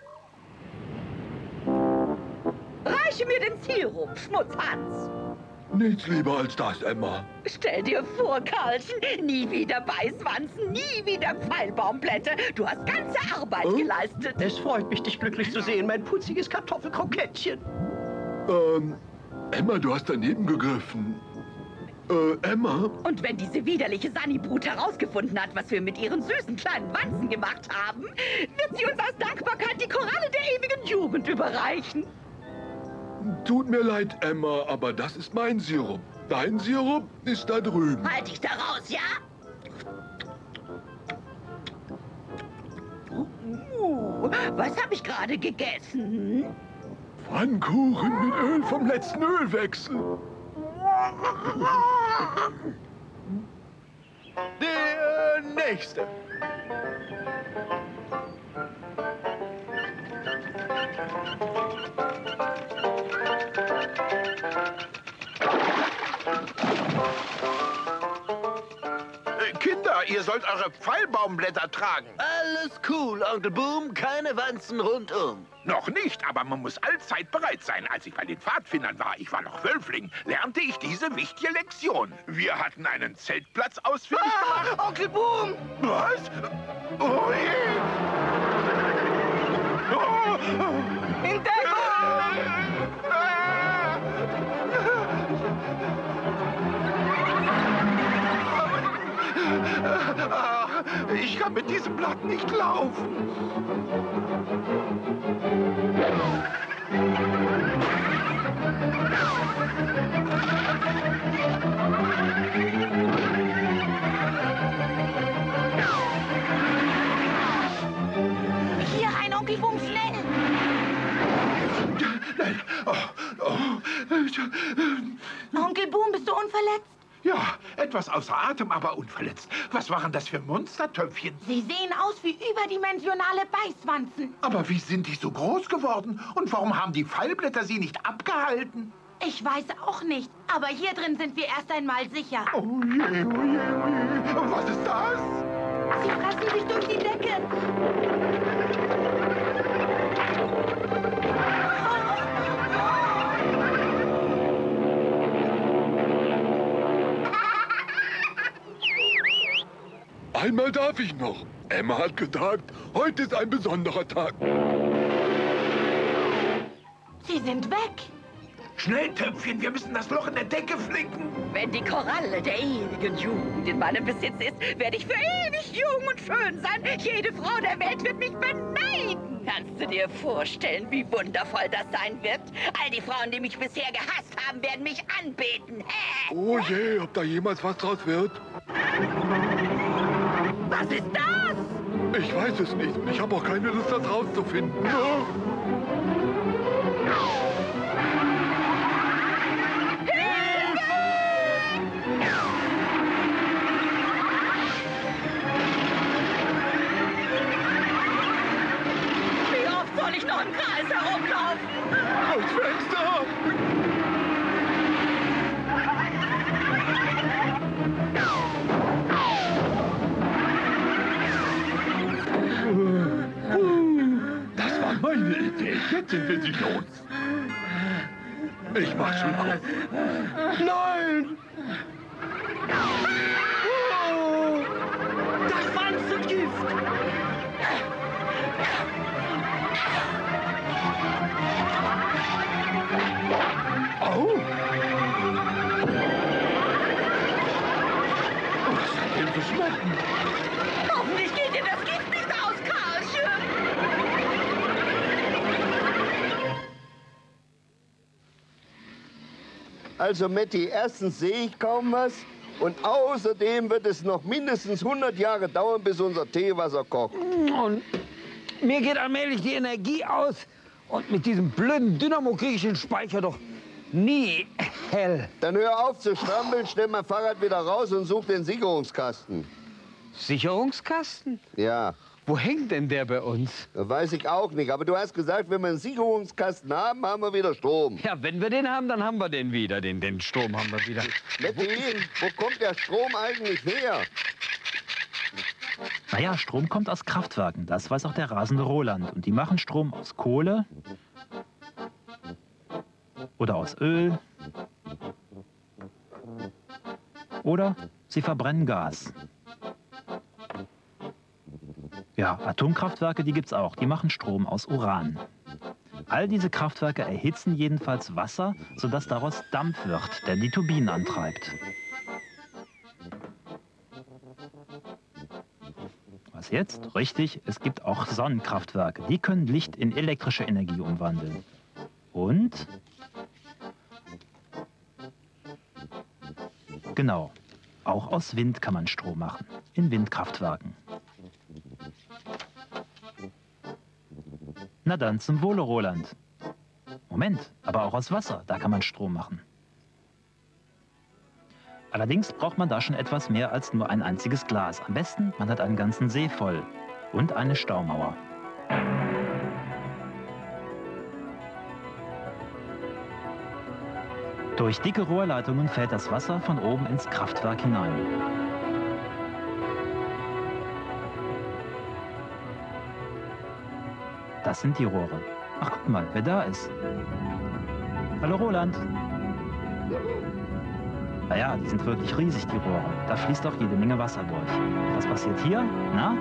Reiche mir den Sirup, Schmutzhans. Nichts lieber als das, Emma. Stell dir vor, Karlchen, nie wieder Beißwanzen, nie wieder Pfeilbaumblätter. Du hast ganze Arbeit Oh? geleistet. Es freut mich, dich glücklich zu sehen, mein putziges Kartoffelkrokettchen. Ähm, Emma, du hast daneben gegriffen. Äh, Emma? Und wenn diese widerliche Sunnybrut herausgefunden hat, was wir mit ihren süßen kleinen Wanzen gemacht haben, wird sie uns aus Dankbarkeit die Koralle der ewigen Jugend überreichen. Tut mir leid, Emma, aber das ist mein Sirup. Dein Sirup ist da drüben. Halt dich da raus, ja? Uh, was habe ich gerade gegessen? Pfannkuchen mit Öl vom letzten Ölwechsel. Der Nächste. Kinder, ihr sollt eure Pfeilbaumblätter tragen. Alles cool, Onkel Boom. Keine Wanzen rundum. Noch nicht, aber man muss allzeit bereit sein. Als ich bei den Pfadfindern war, ich war noch Wölfling, lernte ich diese wichtige Lektion. Wir hatten einen Zeltplatz ausfindig gemacht. Ah, Onkel Boom! Was? Oh je! Oh. In Deckung! Ah, ich kann mit diesem Blatt nicht laufen. Hier rein, Onkel Boom, schnell! Nein. Oh, oh. Onkel Boom, bist du unverletzt? Ja, etwas. etwas außer Atem, aber unverletzt. Was waren das für Monstertöpfchen? Sie sehen aus wie überdimensionale Beißwanzen. Aber wie sind die so groß geworden? Und warum haben die Fallblätter sie nicht abgehalten? Ich weiß auch nicht, aber hier drin sind wir erst einmal sicher. Oh je, oh je, oh je. Was ist das? Sie fressen sich durch die Decke. Einmal darf ich noch. Emma hat gesagt, heute ist ein besonderer Tag. Sie sind weg. Schnell, Töpfchen, wir müssen das Loch in der Decke flicken. Wenn die Koralle der ewigen Jugend in meinem Besitz ist, werde ich für ewig jung und schön sein. Jede Frau der Welt wird mich beneiden. Kannst du dir vorstellen, wie wundervoll das sein wird? All die Frauen, die mich bisher gehasst haben, werden mich anbeten. Oh je, ob da jemals was draus wird? Was ist das? Ich weiß es nicht und ich habe auch keine Lust, das rauszufinden. Wie oft soll ich noch im Kreis herumlaufen? Durchs Fenster! Das war meine Idee. Jetzt sind wir sie los. Ich mach schon auf. Nein! Oh, das Wanzengift! Au! Was hat denn zu schmecken? Hoffentlich geht dir das Gift nicht aus, Karlchen! Also, Matti, erstens sehe ich kaum was. Und außerdem wird es noch mindestens hundert Jahre dauern, bis unser Teewasser kocht. Und mir geht allmählich die Energie aus. Und mit diesem blöden Dynamo kriege ich den Speicher doch nie hell. Dann hör auf zu strampeln, stell mein Fahrrad wieder raus und such den Sicherungskasten. Sicherungskasten? Ja. Wo hängt denn der bei uns? Weiß ich auch nicht. Aber du hast gesagt, wenn wir einen Sicherungskasten haben, haben wir wieder Strom. Ja, wenn wir den haben, dann haben wir den wieder. Den, den Strom haben wir wieder. Matti, wo kommt der Strom eigentlich her? Naja, Strom kommt aus Kraftwerken. Das weiß auch der rasende Roland. Und die machen Strom aus Kohle oder aus Öl oder sie verbrennen Gas. Ja, Atomkraftwerke, die gibt's auch. Die machen Strom aus Uran. All diese Kraftwerke erhitzen jedenfalls Wasser, sodass daraus Dampf wird, der die Turbinen antreibt. Was jetzt? Richtig, es gibt auch Sonnenkraftwerke. Die können Licht in elektrische Energie umwandeln. Und? Genau, auch aus Wind kann man Strom machen. In Windkraftwerken. Na dann, zum Wohle, Roland. Moment, aber auch aus Wasser, da kann man Strom machen. Allerdings braucht man da schon etwas mehr als nur ein einziges Glas. Am besten, man hat einen ganzen See voll. Und eine Staumauer. Durch dicke Rohrleitungen fällt das Wasser von oben ins Kraftwerk hinein. Das sind die Rohre. Ach, guck mal, wer da ist. Hallo, Roland. Naja, die sind wirklich riesig, die Rohre. Da fließt auch jede Menge Wasser durch. Was passiert hier? Na?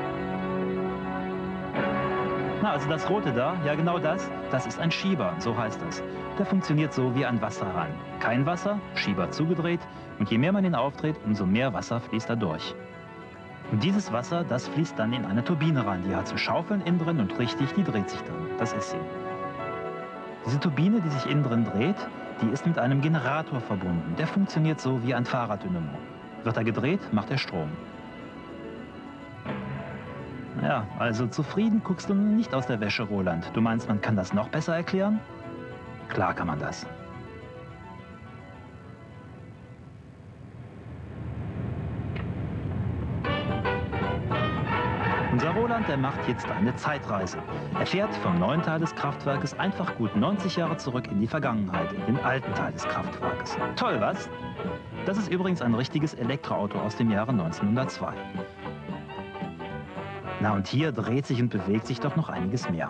Na, also das Rote da, ja genau das, das ist ein Schieber, so heißt das. Der funktioniert so wie ein Wasserhahn. Kein Wasser, Schieber zugedreht und je mehr man ihn aufdreht, umso mehr Wasser fließt da durch. Und dieses Wasser, das fließt dann in eine Turbine rein. Die hat so Schaufeln innen drin und richtig, die dreht sich dann. Das ist sie. Diese Turbine, die sich innen drin dreht, die ist mit einem Generator verbunden. Der funktioniert so wie ein Fahrraddynamo. Wird er gedreht, macht er Strom. Naja, also zufrieden guckst du nicht aus der Wäsche, Roland. Du meinst, man kann das noch besser erklären? Klar kann man das. Unser Roland, der macht jetzt eine Zeitreise. Er fährt vom neuen Teil des Kraftwerkes einfach gut neunzig Jahre zurück in die Vergangenheit, in den alten Teil des Kraftwerkes. Toll, was? Das ist übrigens ein richtiges Elektroauto aus dem Jahre neunzehnhundertzwei. Na und hier dreht sich und bewegt sich doch noch einiges mehr.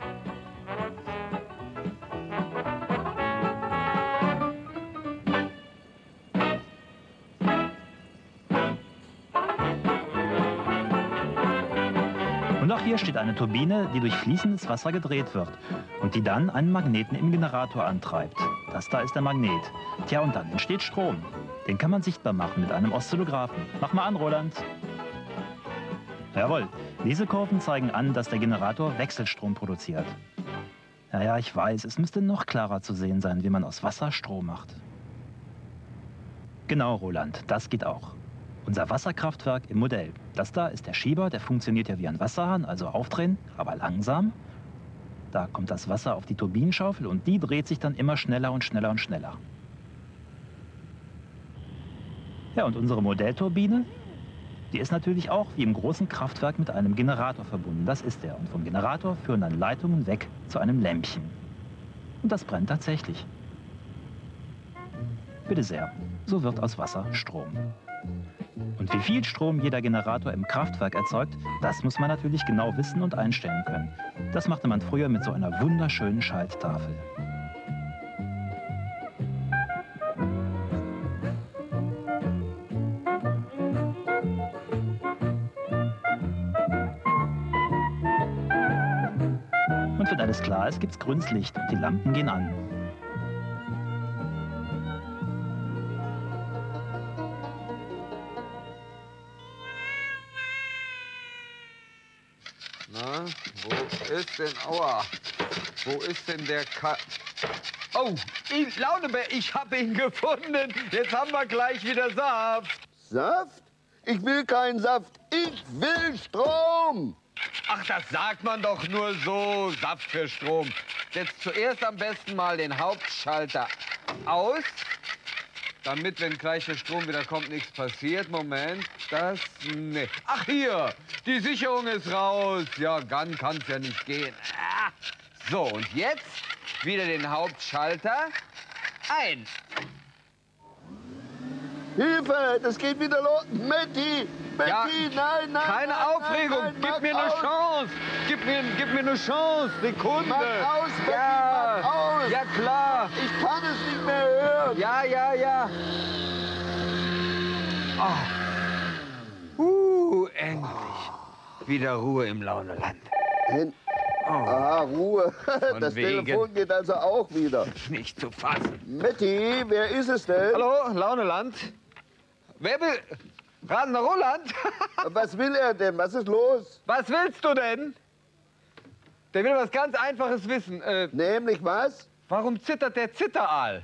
Und auch hier steht eine Turbine, die durch fließendes Wasser gedreht wird und die dann einen Magneten im Generator antreibt. Das da ist der Magnet. Tja, und dann entsteht Strom. Den kann man sichtbar machen mit einem Oszillographen. Mach mal an, Roland. Jawohl, diese Kurven zeigen an, dass der Generator Wechselstrom produziert. Ja, ja, ich weiß, es müsste noch klarer zu sehen sein, wie man aus Wasser Strom macht. Genau, Roland, das geht auch. Unser Wasserkraftwerk im Modell. Das da ist der Schieber, der funktioniert ja wie ein Wasserhahn, also aufdrehen, aber langsam. Da kommt das Wasser auf die Turbinenschaufel und die dreht sich dann immer schneller und schneller und schneller. Ja, und unsere Modellturbine, die ist natürlich auch wie im großen Kraftwerk mit einem Generator verbunden. Das ist er. Und vom Generator führen dann Leitungen weg zu einem Lämpchen. Und das brennt tatsächlich. Bitte sehr, so wird aus Wasser Strom. Und wie viel Strom jeder Generator im Kraftwerk erzeugt, das muss man natürlich genau wissen und einstellen können. Das machte man früher mit so einer wunderschönen Schalttafel. Und wenn alles klar ist, gibt's grünes Licht und die Lampen gehen an. Na, wo ist denn, aua, wo ist denn der Ka... Oh, ich, Launebär, ich habe ihn gefunden. Jetzt haben wir gleich wieder Saft. Saft? Ich will keinen Saft, ich will Strom. Ach, das sagt man doch nur so, Saft für Strom. Setzt zuerst am besten mal den Hauptschalter aus, damit, wenn gleich der Strom wieder kommt, nichts passiert. Moment, das... Nee. Ach, hier, die Sicherung ist raus. Ja, dann kann es ja nicht gehen. Ah. So, und jetzt wieder den Hauptschalter ein. Hilfe, das geht wieder los. Matti, Matti, Ja, nein, nein. keine nein, Aufregung, nein, nein, gib mach mir eine aus. Chance. Gib mir, gib mir eine Chance, Sekunde. Mach aus, Matti, ja, mach aus. ja klar. Ich kann es nicht mehr hören. Ja, ja, ja. Oh. Uh, endlich. Wieder Ruhe im Launeland. Hen Oh. Ah, Ruhe. Von Das wegen. Telefon geht also auch wieder. Nicht zu fassen. Matti, wer ist es denn? Hallo, Launeland. Wer will... Rasender Roland? Was will er denn? Was ist los? Was willst du denn? Der will was ganz Einfaches wissen. Äh, Nämlich was? Warum zittert der Zitteraal?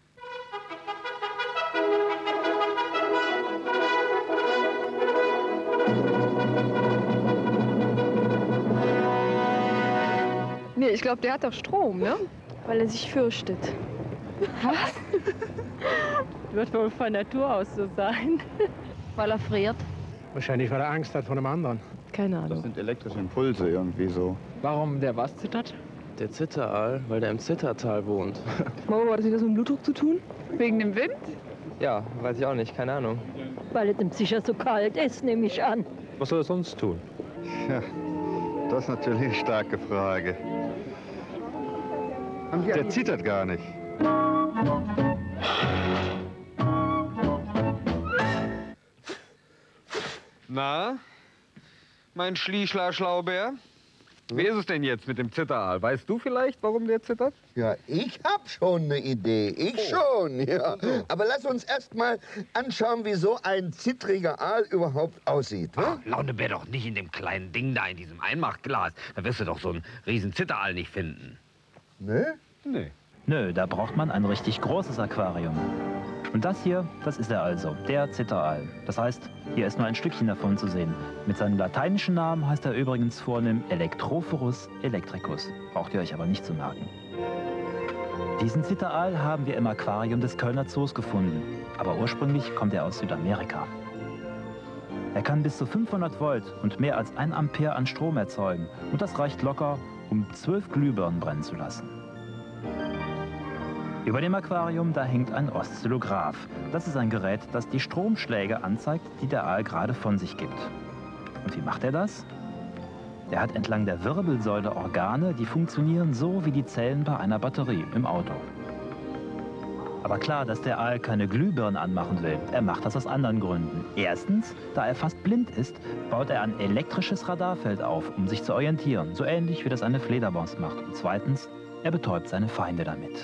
Nee, ich glaube, der hat doch Strom, ne? Weil er sich fürchtet. Was? Wird wohl von Natur aus so sein. Weil er friert. Wahrscheinlich, weil er Angst hat vor einem anderen. Keine Ahnung. Das sind elektrische Impulse irgendwie so. Warum der was zittert? Der Zitteraal, weil der im Zittertal wohnt. Mama, hat das wieder so mit Blutdruck zu tun? Wegen dem Wind? Ja, weiß ich auch nicht, keine Ahnung. Weil es ihm sicher so kalt ist, nehme ich an. Was soll er sonst tun? Ja, das ist natürlich eine starke Frage. Der zittert gar nicht. Na, mein Schlischler-Schlaubär? Wie ist es denn jetzt mit dem Zitteraal? Weißt du vielleicht, warum der zittert? Ja, ich hab schon eine Idee. Ich Oh. schon, ja. Aber lass uns erst mal anschauen, wie so ein zittriger Aal überhaupt aussieht. Ach, Launebär doch nicht in dem kleinen Ding da, in diesem Einmachglas. Da wirst du doch so einen riesen Zitteraal nicht finden. Ne? Nee. Nö, da braucht man ein richtig großes Aquarium. Und das hier, das ist er also, der Zitteraal. Das heißt, hier ist nur ein Stückchen davon zu sehen. Mit seinem lateinischen Namen heißt er übrigens vornehm Electrophorus electricus. Braucht ihr euch aber nicht zu merken. Diesen Zitteraal haben wir im Aquarium des Kölner Zoos gefunden. Aber ursprünglich kommt er aus Südamerika. Er kann bis zu fünfhundert Volt und mehr als ein Ampere an Strom erzeugen. Und das reicht locker, um zwölf Glühbirnen brennen zu lassen. Über dem Aquarium, da hängt ein Oszillograph. Das ist ein Gerät, das die Stromschläge anzeigt, die der Aal gerade von sich gibt. Und wie macht er das? Er hat entlang der Wirbelsäule Organe, die funktionieren so wie die Zellen bei einer Batterie im Auto. Aber klar, dass der Aal keine Glühbirnen anmachen will. Er macht das aus anderen Gründen. Erstens, da er fast blind ist, baut er ein elektrisches Radarfeld auf, um sich zu orientieren. So ähnlich wie das eine Fledermaus macht. Und zweitens, er betäubt seine Feinde damit.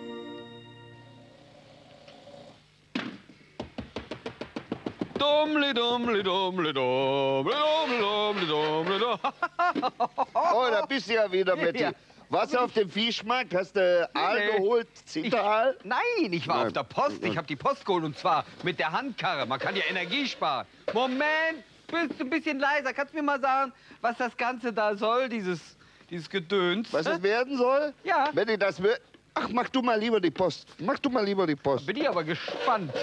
Dummli, dummli, dummli, dummli, dummli, dummli, dummli. Oh, da bist du ja wieder, Matti. Ja. Was auf dem Fischmarkt? Hast du Aal Nee. geholt? Zitteraal? Ich, nein, ich war Nein. auf der Post. Ich habe die Post geholt und zwar mit der Handkarre. Man kann ja Energie sparen. Moment, bist du ein bisschen leiser? Kannst du mir mal sagen, was das Ganze da soll, dieses, dieses Gedöns? Was es werden soll? Ja. Wenn das wird. Ach, mach du mal lieber die Post. Mach du mal lieber die Post. Bin ich aber gespannt.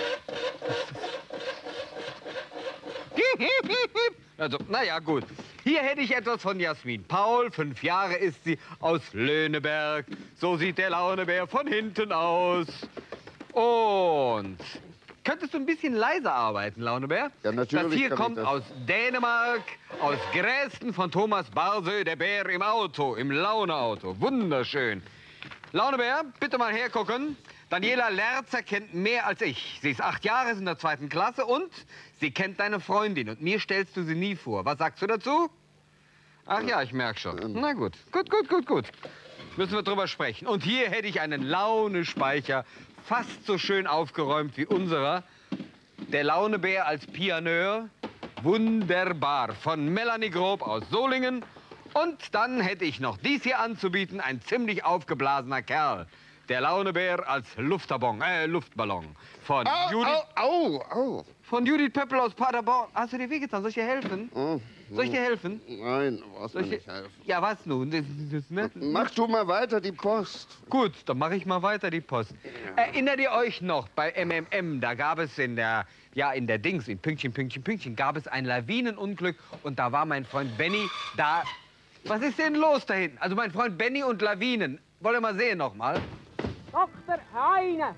Also, naja, gut. Hier hätte ich etwas von Jasmin Paul. Fünf Jahre ist sie, aus Löhneberg. So sieht der Launebär von hinten aus. Und könntest du ein bisschen leiser arbeiten, Launebär? Ja, natürlich Das hier kann ich kommt das. aus Dänemark, aus Grästen von Thomas Barsö, der Bär im Auto, im Launeauto. Wunderschön. Launebär, bitte mal hergucken. Daniela Lerzer kennt mehr als ich. Sie ist acht Jahre, ist in der zweiten Klasse und sie kennt deine Freundin. Und mir stellst du sie nie vor. Was sagst du dazu? Ach ja, ich merke schon. Na gut, gut, gut, gut, gut. Müssen wir drüber sprechen. Und hier hätte ich einen Launespeicher, fast so schön aufgeräumt wie unserer. Der Launebär als Pianeur, wunderbar. Von Melanie Grob aus Solingen. Und dann hätte ich noch dies hier anzubieten, ein ziemlich aufgeblasener Kerl. Der Launebär als Luftballon, äh, Luftballon. Von Au, Judith... au, au, au. Von Judith Pöppel aus Paderborn. Hast du dir wehgetan? Soll ich dir helfen? Oh, Soll ich dir helfen? Nein, was Soll mir ich nicht helfen. Ja, was nun? Das, das, ne? Mach du mal weiter die Post. Gut, dann mache ich mal weiter die Post. Erinnert ihr euch noch, bei M M M, da gab es in der, ja, in der Dings, in Pünktchen, Pünktchen, Pünktchen, gab es ein Lawinenunglück und da war mein Freund Benny da. Was ist denn los da hinten? Also mein Freund Benny und Lawinen. Wollt ihr mal sehen noch mal? Doktor Heine!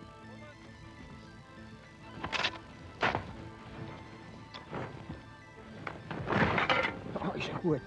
Oh, ist gut.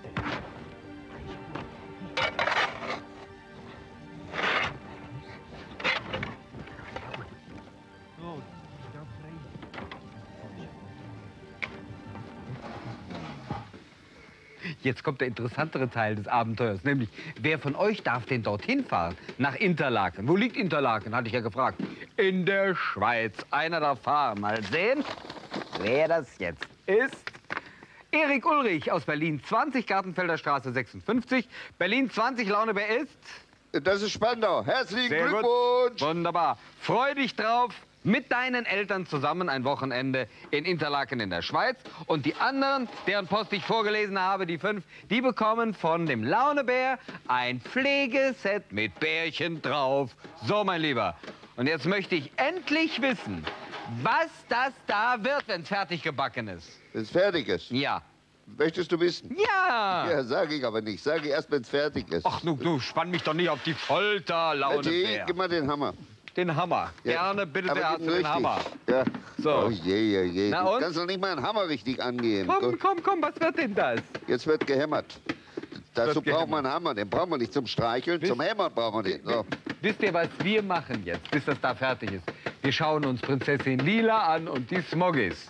Jetzt kommt der interessantere Teil des Abenteuers, nämlich, wer von euch darf denn dorthin fahren? Nach Interlaken. Wo liegt Interlaken, hatte ich ja gefragt. In der Schweiz. Einer darf fahren. Mal sehen, wer das jetzt ist. Erik Ulrich aus Berlin zwanzig, Gartenfelder Straße sechsundfünfzig. Berlin zwanzig, Launebär ist? Das ist Spandau. Herzlichen Sehr Glückwunsch. Gut. Wunderbar. Freu dich drauf. Mit deinen Eltern zusammen ein Wochenende in Interlaken in der Schweiz. Und die anderen, deren Post ich vorgelesen habe, die fünf, die bekommen von dem Launebär ein Pflegeset mit Bärchen drauf. So, mein Lieber. Und jetzt möchte ich endlich wissen, was das da wird, wenn es fertig gebacken ist. Wenn es fertig ist? Ja. Möchtest du wissen? Ja. Ja, sage ich aber nicht. Sage ich erst, wenn es fertig ist. Ach, du, du spann mich doch nicht auf die Folter, Launebär. Matti, gib mal den Hammer. Den Hammer. Ja. Gerne, bitte, Aber der gib hast ihn du den richtig. Hammer. Ja. So. Oh je, je, je. Na Du und? kannst doch nicht mal einen Hammer richtig angehen. Komm, komm, komm, was wird denn das? Jetzt wird gehämmert. Dazu Wird braucht man einen Hammer. Den brauchen wir nicht zum Streicheln, Wisst- zum Hämmern brauchen wir den. So. Wisst ihr, was wir machen jetzt, bis das da fertig ist? Wir schauen uns Prinzessin Lila an und die Smoggis.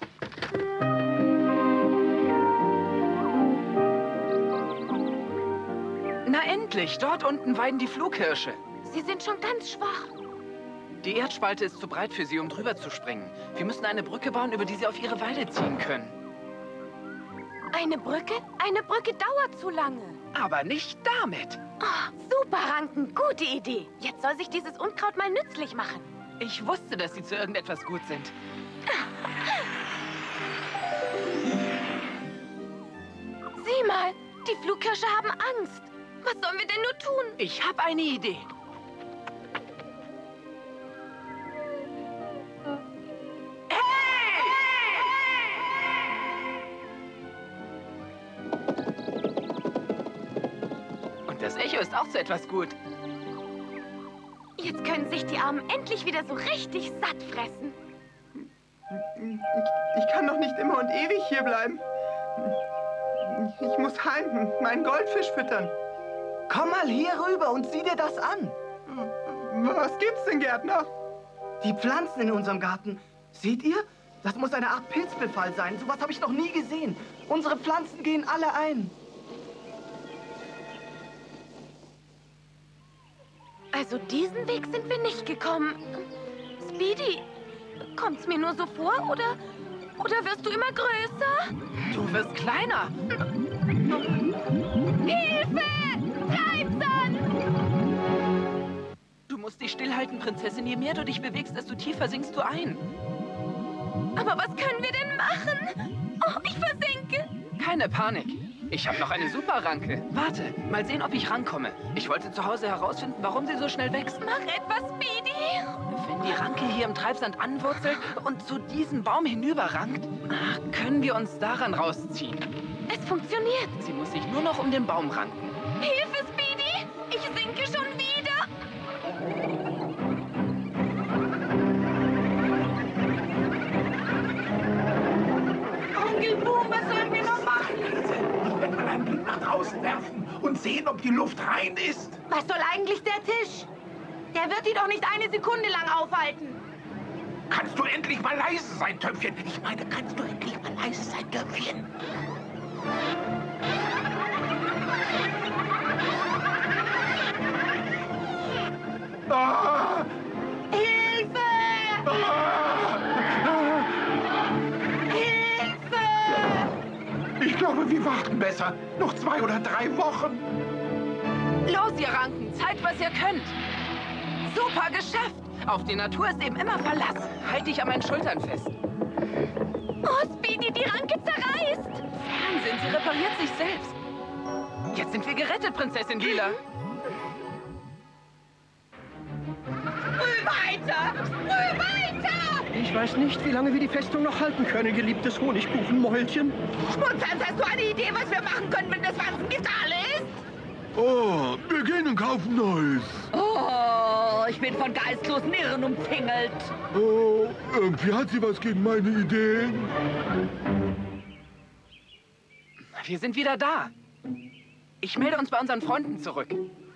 Na endlich, dort unten weiden die Flughhirsche. Sie sind schon ganz schwach. Die Erdspalte ist zu breit für sie, um drüber zu springen. Wir müssen eine Brücke bauen, über die sie auf ihre Weide ziehen können. Eine Brücke? Eine Brücke dauert zu lange. Aber nicht damit. Oh, super, Ranken. Gute Idee. Jetzt soll sich dieses Unkraut mal nützlich machen. Ich wusste, dass sie zu irgendetwas gut sind. Sieh mal, die Flughirsche haben Angst. Was sollen wir denn nur tun? Ich habe eine Idee. Das Echo ist auch zu etwas gut. Jetzt können sich die Armen endlich wieder so richtig satt fressen. Ich, ich kann doch nicht immer und ewig hier bleiben. Ich muss heim, meinen Goldfisch füttern. Komm mal hier rüber und sieh dir das an. Was gibt's denn, Gärtner? Die Pflanzen in unserem Garten. Seht ihr? Das muss eine Art Pilzbefall sein. Sowas habe ich noch nie gesehen. Unsere Pflanzen gehen alle ein. Also diesen Weg sind wir nicht gekommen. Speedy, kommt's mir nur so vor oder, oder wirst du immer größer? Du wirst kleiner. Hilfe! Treib's an! Du musst dich stillhalten, Prinzessin. Je mehr du dich bewegst, desto tiefer sinkst du ein. Aber was können wir denn machen? Oh, ich versinke. Keine Panik. Ich habe noch eine Superranke. Warte, mal sehen, ob ich rankomme. Ich wollte zu Hause herausfinden, warum sie so schnell wächst. Mach etwas, Speedy. Wenn die Ranke hier im Treibsand anwurzelt und zu diesem Baum hinüberrankt, können wir uns daran rausziehen. Es funktioniert. Sie muss sich nur noch um den Baum ranken. Hilfe, Speedy! Ich sinke schon wieder. Onkel Boom, was sollen wir noch machen? Wenn wir einen Blick nach draußen werfen und sehen, ob die Luft rein ist. Was soll eigentlich der Tisch? Der wird die doch nicht eine Sekunde lang aufhalten. Kannst du endlich mal leise sein, Töpfchen? Ich meine, kannst du endlich mal leise sein, Töpfchen? Ah! Hilfe! Ah! Hilfe! Ich glaube, wir warten besser. Noch zwei oder drei Wochen. Los, ihr Ranken, zeigt, was ihr könnt. Super geschafft. Auf die Natur ist eben immer Verlass. Halt dich an meinen Schultern fest. Oh, Speedy, die Ranke zerreißt. Wahnsinn, sie repariert sich selbst. Jetzt sind wir gerettet, Prinzessin Lila. Früh weiter! Früh weiter! Ich weiß nicht, wie lange wir die Festung noch halten können, geliebtes Honigkuchenmäulchen. Schmunzans, hast du eine Idee, was wir machen können, wenn das Wanzengift alle ist? Oh, wir gehen und kaufen Neues. Oh, ich bin von geistlosen Irren umzingelt. Oh, irgendwie hat sie was gegen meine Ideen. Wir sind wieder da. Ich melde uns bei unseren Freunden zurück.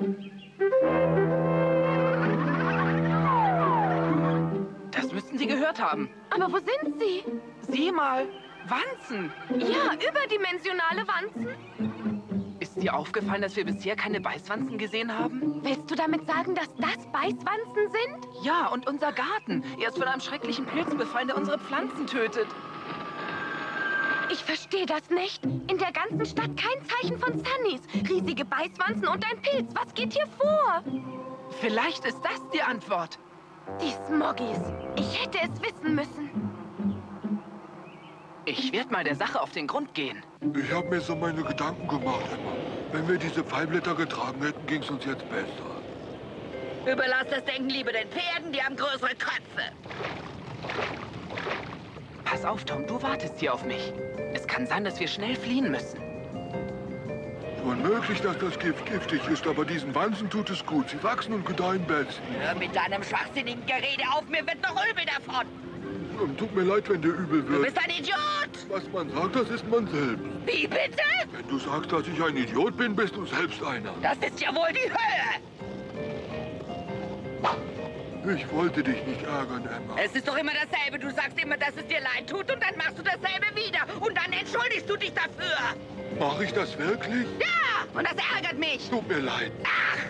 Das müssten Sie gehört haben. Aber wo sind sie? Sieh mal, Wanzen. Ja, überdimensionale Wanzen. Ist dir aufgefallen, dass wir bisher keine Beißwanzen gesehen haben? Willst du damit sagen, dass das Beißwanzen sind? Ja, und unser Garten. Er ist von einem schrecklichen Pilz befallen, der unsere Pflanzen tötet. Ich verstehe das nicht. In der ganzen Stadt kein Zeichen von Sunnys. Riesige Beißwanzen und ein Pilz. Was geht hier vor? Vielleicht ist das die Antwort. Die Smoggis. Ich hätte es wissen müssen. Ich werde mal der Sache auf den Grund gehen. Ich habe mir so meine Gedanken gemacht, Emma. Wenn wir diese Pfeilblätter getragen hätten, ging es uns jetzt besser. Überlass das Denken lieber den Pferden, die haben größere Köpfe. Pass auf, Tom, du wartest hier auf mich. Es kann sein, dass wir schnell fliehen müssen. Schon möglich, dass das Gift giftig ist, aber diesen Wanzen tut es gut. Sie wachsen und gedeihen besten. Hör mit deinem schwachsinnigen Gerede auf, mir wird noch übel davon. Tut mir leid, wenn dir übel wird. Du bist ein Idiot! Was man sagt, das ist man selbst. Wie bitte? Wenn du sagst, dass ich ein Idiot bin, bist du selbst einer. Das ist ja wohl die Hölle! Ich wollte dich nicht ärgern, Emma. Es ist doch immer dasselbe. Du sagst immer, dass es dir leid tut und dann machst du dasselbe wieder. Und dann entschuldigst du dich dafür. Mach ich das wirklich? Ja, und das ärgert mich. Tut mir leid. Ach!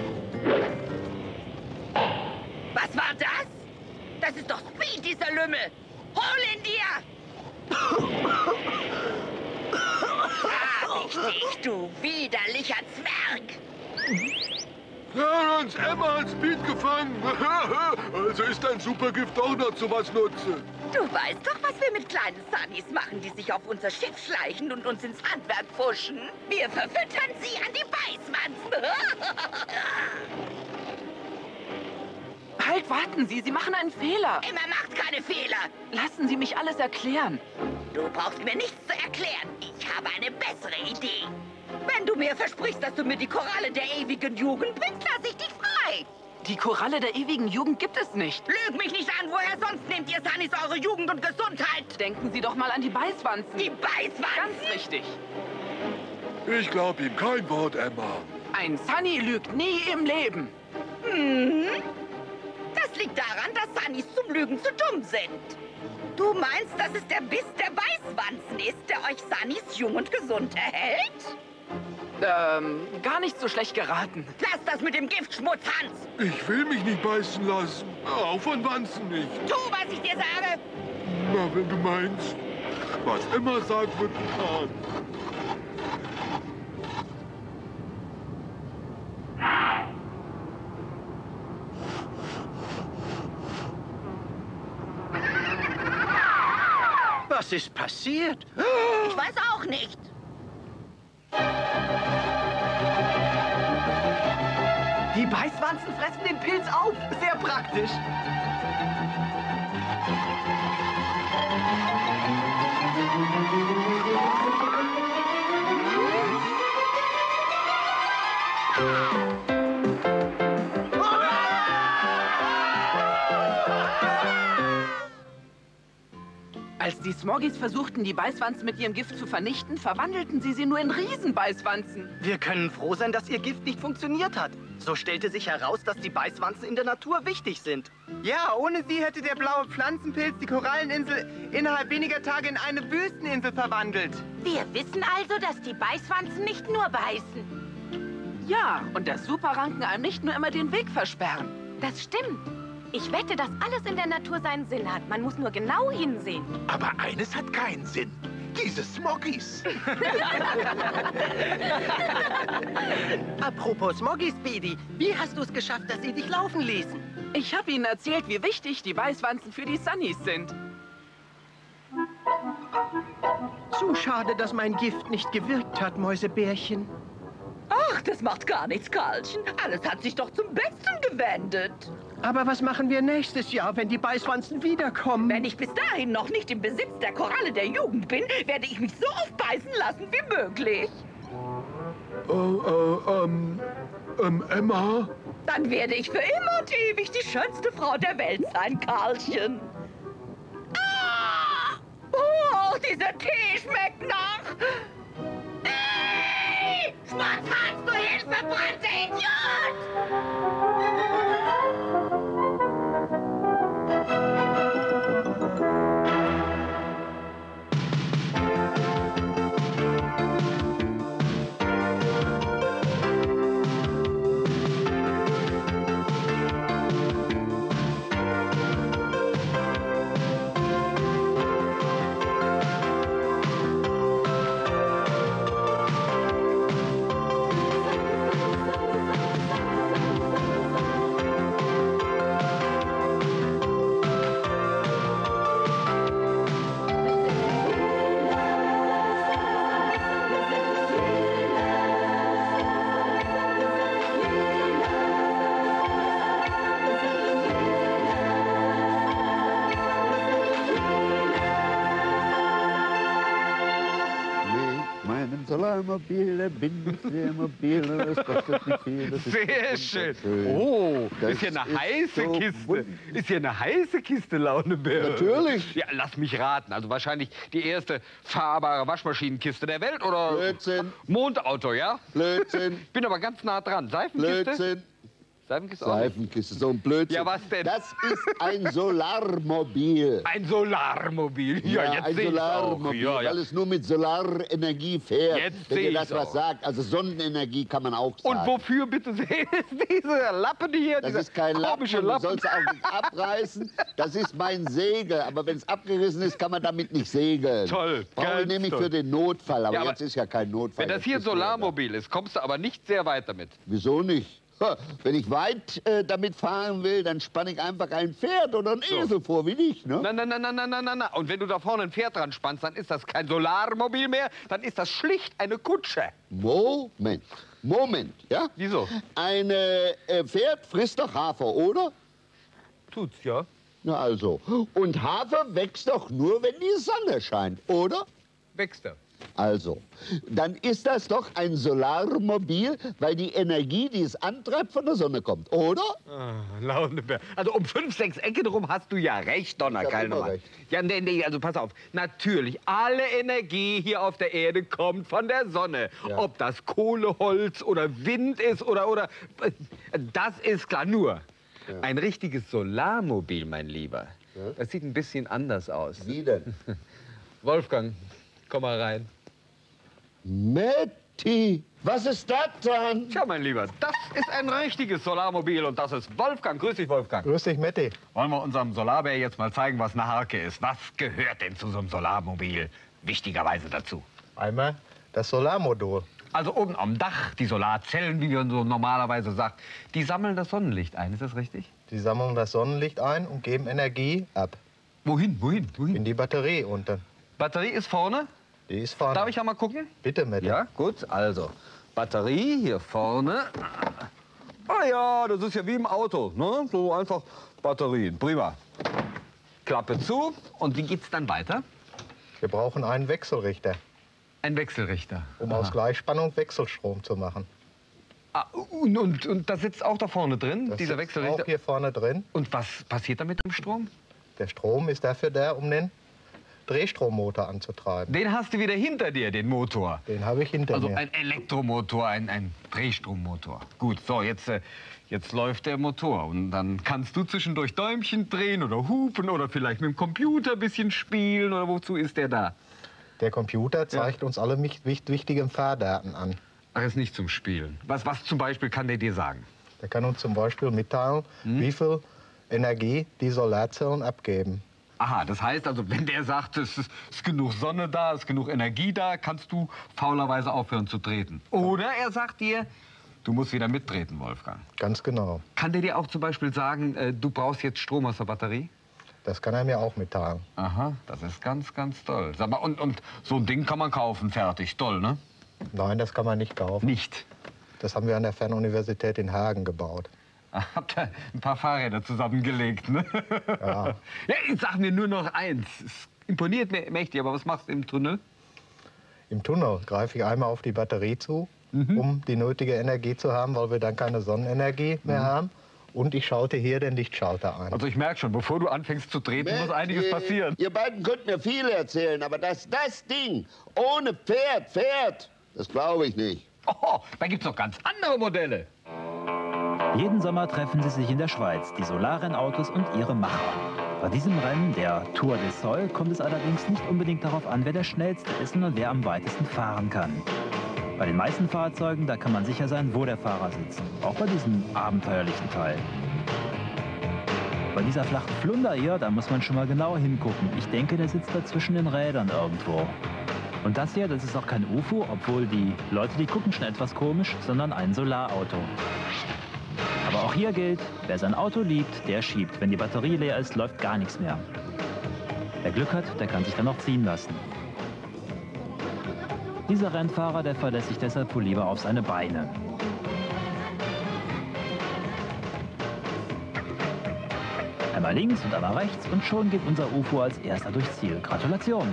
Was war das? Das ist doch Speed, dieser Lümmel. Hol ihn dir! Ah, dich, du widerlicher Zwerg! Clarence, Emma hat Speed gefangen. Also ist dein Supergift doch noch zu was nutze. Du weißt doch, was wir mit kleinen Sunnys machen, die sich auf unser Schiff schleichen und uns ins Handwerk pfuschen. Wir verfüttern sie an die Beißwanzen. Halt, warten Sie, Sie machen einen Fehler. Emma macht keine Fehler. Lassen Sie mich alles erklären. Du brauchst mir nichts zu erklären. Ich habe eine bessere Idee. Wenn du mir versprichst, dass du mir die Koralle der ewigen Jugend bringst, lass ich dich frei. Die Koralle der ewigen Jugend gibt es nicht. Lüg mich nicht an, woher sonst nehmt ihr Sunnies eure Jugend und Gesundheit? Denken Sie doch mal an die Beißwanzen. Die Beißwanzen? Ganz richtig. Ich glaub ihm kein Wort, Emma. Ein Sunny lügt nie im Leben. Hm? Das liegt daran, dass Sunnies zum Lügen zu dumm sind. Du meinst, dass es der Biss der Beißwanzen ist, der euch Sunnys jung und gesund erhält? Ähm, gar nicht so schlecht geraten. Lass das mit dem Giftschmutz, Hans! Ich will mich nicht beißen lassen. Auch von Wanzen nicht. Tu, was ich dir sage! Na, wenn du meinst. Was Emma sagt, wird getan. Was ist passiert? Ich weiß auch nicht. Die Beißwanzen fressen den Pilz auf. Sehr praktisch. Als die Smoggies versuchten, die Beißwanzen mit ihrem Gift zu vernichten, verwandelten sie sie nur in Riesenbeißwanzen. Wir können froh sein, dass ihr Gift nicht funktioniert hat. So stellte sich heraus, dass die Beißwanzen in der Natur wichtig sind. Ja, ohne sie hätte der blaue Pflanzenpilz die Koralleninsel innerhalb weniger Tage in eine Wüsteninsel verwandelt. Wir wissen also, dass die Beißwanzen nicht nur beißen. Ja, und dass Superranken einem nicht nur immer den Weg versperren. Das stimmt. Ich wette, dass alles in der Natur seinen Sinn hat. Man muss nur genau hinsehen. Aber eines hat keinen Sinn. Diese Smoggies. Apropos Smoggies, Speedy, wie hast du es geschafft, dass sie dich laufen ließen? Ich habe Ihnen erzählt, wie wichtig die Beißwanzen für die Sunnys sind. Zu schade, dass mein Gift nicht gewirkt hat, Mäusebärchen. Ach, das macht gar nichts, Karlchen. Alles hat sich doch zum Besten gewendet. Aber was machen wir nächstes Jahr, wenn die Beißwanzen wiederkommen? Wenn ich bis dahin noch nicht im Besitz der Koralle der Jugend bin, werde ich mich so oft beißen lassen wie möglich. Äh, äh, ähm, ähm, Emma? Dann werde ich für immer und ewig die schönste Frau der Welt sein, Karlchen. Ah! Oh, dieser Tee schmeckt nach... Hey! Schmutzhans, du hilfsverbrannter Idiot! Solarmobile, bin ich sehr mobile, das kostet nicht viel. Das Sehr ist schön. schön. Oh, Das ist hier eine ist heiße so Kiste. Ist hier eine heiße Kiste, Launebär. Natürlich. Ja, lass mich raten. Also wahrscheinlich die erste fahrbare Waschmaschinenkiste der Welt oder... Blödsinn. Mondauto, ja? Blödsinn. Bin aber ganz nah dran. Seifenkiste? Blödsinn. Seifenkiste auch nicht. Seifenkiste, so ein Blödsinn. Ja, was denn? Das ist ein Solarmobil. Ein Solarmobil. Ja, Ja, jetzt ein sehe ich's auch. Solarmobil, Ja, ja. weil es nur mit Solarenergie fährt. Jetzt Wenn seh ihr das ich's was auch. sagt. Also Sonnenenergie kann man auch sagen. Und wofür bitte sehen diese Lappen hier? Das diese ist kein Lappen, komische du Lappen. sollst auch nicht abreißen. Das ist mein Segel. Aber wenn es abgerissen ist, kann man damit nicht segeln. Toll, Brauche ich ganz nämlich toll. für den Notfall. Aber, Ja, aber jetzt ist ja kein Notfall. Wenn das jetzt hier ein bist du ja da. Solarmobil ist, kommst du aber nicht sehr weit damit. Wieso nicht? Ha, wenn ich weit äh, damit fahren will, dann spanne ich einfach ein Pferd oder einen Esel vor, wie nicht, ne? Na, na, na, na, na, na, na, na. Und wenn du da vorne ein Pferd dran spannst, dann ist das kein Solarmobil mehr, dann ist das schlicht eine Kutsche. Moment, Moment, ja? Wieso? Ein äh, Pferd frisst doch Hafer, oder? Tut's, ja. Na also. Und Hafer wächst doch nur, wenn die Sonne scheint, oder? Wächst er. Also, dann ist das doch ein Solarmobil, weil die Energie, die es antreibt, von der Sonne kommt, oder? Ah, Launebär. Also um fünf, sechs Ecken rum hast du ja recht, Donnerkeil nochmal. Ja, nee, nee, also pass auf. Natürlich, alle Energie hier auf der Erde kommt von der Sonne. Ja. Ob das Kohle, Holz oder Wind ist oder, oder... Das ist klar. Nur, ja. ein richtiges Solarmobil, mein Lieber, ja. das sieht ein bisschen anders aus. Wie denn? Wolfgang, komm mal rein. Matti, was ist das dann? Tja, mein Lieber, das ist ein richtiges Solarmobil und das ist Wolfgang. Grüß dich, Wolfgang. Grüß dich, Matti. Wollen wir unserem Solarbär jetzt mal zeigen, was eine Harke ist? Was gehört denn zu so einem Solarmobil wichtigerweise dazu? Einmal das Solarmodul. Also oben am Dach, die Solarzellen, wie man so normalerweise sagt, die sammeln das Sonnenlicht ein, ist das richtig? Die sammeln das Sonnenlicht ein und geben Energie ab. Wohin, wohin, wohin? In die Batterie unten. Batterie ist vorne? Die ist vorne. Darf ich ja mal gucken? Bitte, Mette. Ja, gut. Also, Batterie hier vorne. Ah ja, das ist ja wie im Auto, ne? So einfach Batterien. Prima. Klappe zu. Und wie geht's dann weiter? Wir brauchen einen Wechselrichter. Ein Wechselrichter? Um Aha. aus Gleichspannung Wechselstrom zu machen. Ah, und, und, und das sitzt auch da vorne drin, das dieser Wechselrichter? Auch hier vorne drin. Und was passiert da mit dem Strom? Der Strom ist dafür da, um den Drehstrommotor anzutreiben. Den hast du wieder hinter dir, den Motor? Den habe ich hinter also mir. Also ein Elektromotor, ein, ein Drehstrommotor. Gut, so, jetzt, äh, jetzt läuft der Motor. Und dann kannst du zwischendurch Däumchen drehen oder hupen oder vielleicht mit dem Computer ein bisschen spielen. Oder wozu ist der da? Der Computer zeigt ja. uns alle wichtigen Fahrdaten an. Ach, ist nicht zum Spielen. Was, was zum Beispiel kann der dir sagen? Der kann uns zum Beispiel mitteilen, hm? wie viel Energie die Solarzellen abgeben. Aha, das heißt also, wenn der sagt, es ist, ist genug Sonne da, es ist genug Energie da, kannst du faulerweise aufhören zu treten. Oder er sagt dir, du musst wieder mittreten, Wolfgang. Ganz genau. Kann der dir auch zum Beispiel sagen, äh, du brauchst jetzt Strom aus der Batterie? Das kann er mir auch mitteilen. Aha, das ist ganz, ganz toll. Sag mal, und, und so ein Ding kann man kaufen, fertig, toll, ne? Nein, das kann man nicht kaufen. Nicht? Das haben wir an der Fernuniversität in Hagen gebaut. Habt ihr ein paar Fahrräder zusammengelegt, ne? Ja. Ja, jetzt sag mir nur noch eins. Es imponiert mir mächtig, aber was machst du im Tunnel? Im Tunnel greife ich einmal auf die Batterie zu, mhm. um die nötige Energie zu haben, weil wir dann keine Sonnenenergie mehr mhm. haben. Und ich schalte hier den Lichtschalter ein. Also ich merke schon, bevor du anfängst zu treten, Mette, muss einiges passieren. Ihr beiden könnt mir viel erzählen, aber dass das Ding ohne Pferd fährt, das glaube ich nicht. Oh, da gibt's noch ganz andere Modelle. Jeden Sommer treffen sie sich in der Schweiz, die Solarrennautos und ihre Macher. Bei diesem Rennen, der Tour de Sol, kommt es allerdings nicht unbedingt darauf an, wer der Schnellste ist, sondern wer am weitesten fahren kann. Bei den meisten Fahrzeugen, da kann man sicher sein, wo der Fahrer sitzt. Auch bei diesem abenteuerlichen Teil. Bei dieser flachen Flunder hier, da muss man schon mal genau hingucken. Ich denke, der sitzt da zwischen den Rädern irgendwo. Und das hier, das ist auch kein U F O, obwohl die Leute, die gucken schon etwas komisch, sondern ein Solarauto. Aber auch hier gilt, wer sein Auto liebt, der schiebt. Wenn die Batterie leer ist, läuft gar nichts mehr. Wer Glück hat, der kann sich dann noch ziehen lassen. Dieser Rennfahrer, der verlässt sich deshalb wohl lieber auf seine Beine. Einmal links und einmal rechts und schon geht unser U F O als erster durchs Ziel. Gratulation!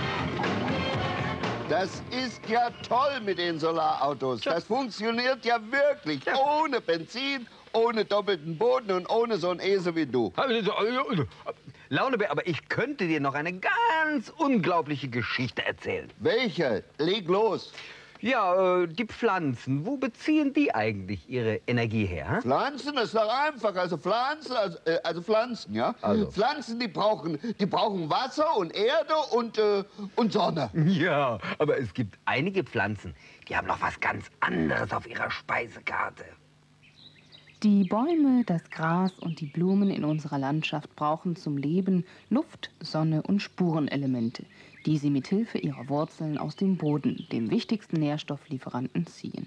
Das ist ja toll mit den Solarautos. Das funktioniert ja wirklich. Ohne Benzin, ohne doppelten Boden und ohne so einen Esel wie du. Launebär, aber ich könnte dir noch eine ganz unglaubliche Geschichte erzählen. Welche? Leg los. Ja, äh, die Pflanzen, wo beziehen die eigentlich ihre Energie her? Hm? Pflanzen, das ist doch einfach. Also Pflanzen, also, äh, also Pflanzen, ja? Also. Pflanzen, die brauchen, die brauchen Wasser und Erde und, äh, und Sonne. Ja, aber es gibt einige Pflanzen, die haben noch was ganz anderes auf ihrer Speisekarte. Die Bäume, das Gras und die Blumen in unserer Landschaft brauchen zum Leben Luft, Sonne und Spurenelemente, die sie mit Hilfe ihrer Wurzeln aus dem Boden, dem wichtigsten Nährstofflieferanten, ziehen.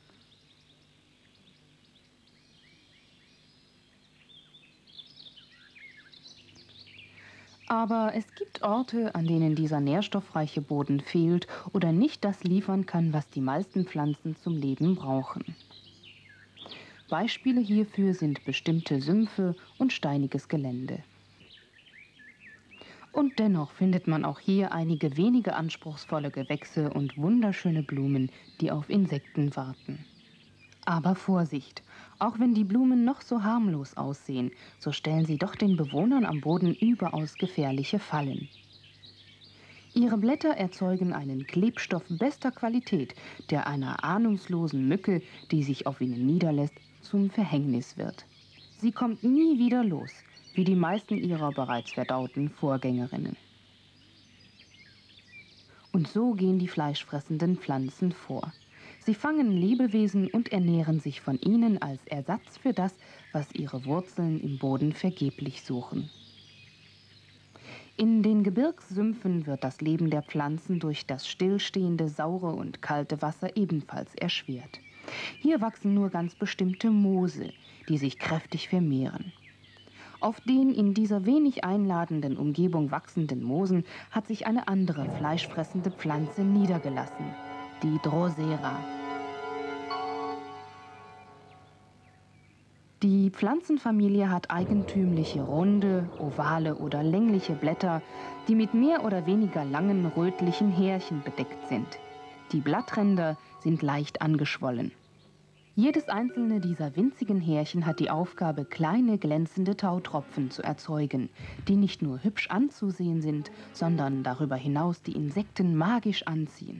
Aber es gibt Orte, an denen dieser nährstoffreiche Boden fehlt oder nicht das liefern kann, was die meisten Pflanzen zum Leben brauchen. Beispiele hierfür sind bestimmte Sümpfe und steiniges Gelände. Und dennoch findet man auch hier einige wenige anspruchsvolle Gewächse und wunderschöne Blumen, die auf Insekten warten. Aber Vorsicht! Auch wenn die Blumen noch so harmlos aussehen, so stellen sie doch den Bewohnern am Boden überaus gefährliche Fallen. Ihre Blätter erzeugen einen Klebstoff bester Qualität, der einer ahnungslosen Mücke, die sich auf ihnen niederlässt, zum Verhängnis wird. Sie kommt nie wieder los, wie die meisten ihrer bereits verdauten Vorgängerinnen. Und so gehen die fleischfressenden Pflanzen vor. Sie fangen Lebewesen und ernähren sich von ihnen als Ersatz für das, was ihre Wurzeln im Boden vergeblich suchen. In den Gebirgssümpfen wird das Leben der Pflanzen durch das stillstehende, saure und kalte Wasser ebenfalls erschwert. Hier wachsen nur ganz bestimmte Moose, die sich kräftig vermehren. Auf den in dieser wenig einladenden Umgebung wachsenden Moosen hat sich eine andere fleischfressende Pflanze niedergelassen, die Drosera. Die Pflanzenfamilie hat eigentümliche runde, ovale oder längliche Blätter, die mit mehr oder weniger langen rötlichen Härchen bedeckt sind. Die Blattränder sind leicht angeschwollen. Jedes einzelne dieser winzigen Härchen hat die Aufgabe, kleine glänzende Tautropfen zu erzeugen, die nicht nur hübsch anzusehen sind, sondern darüber hinaus die Insekten magisch anziehen.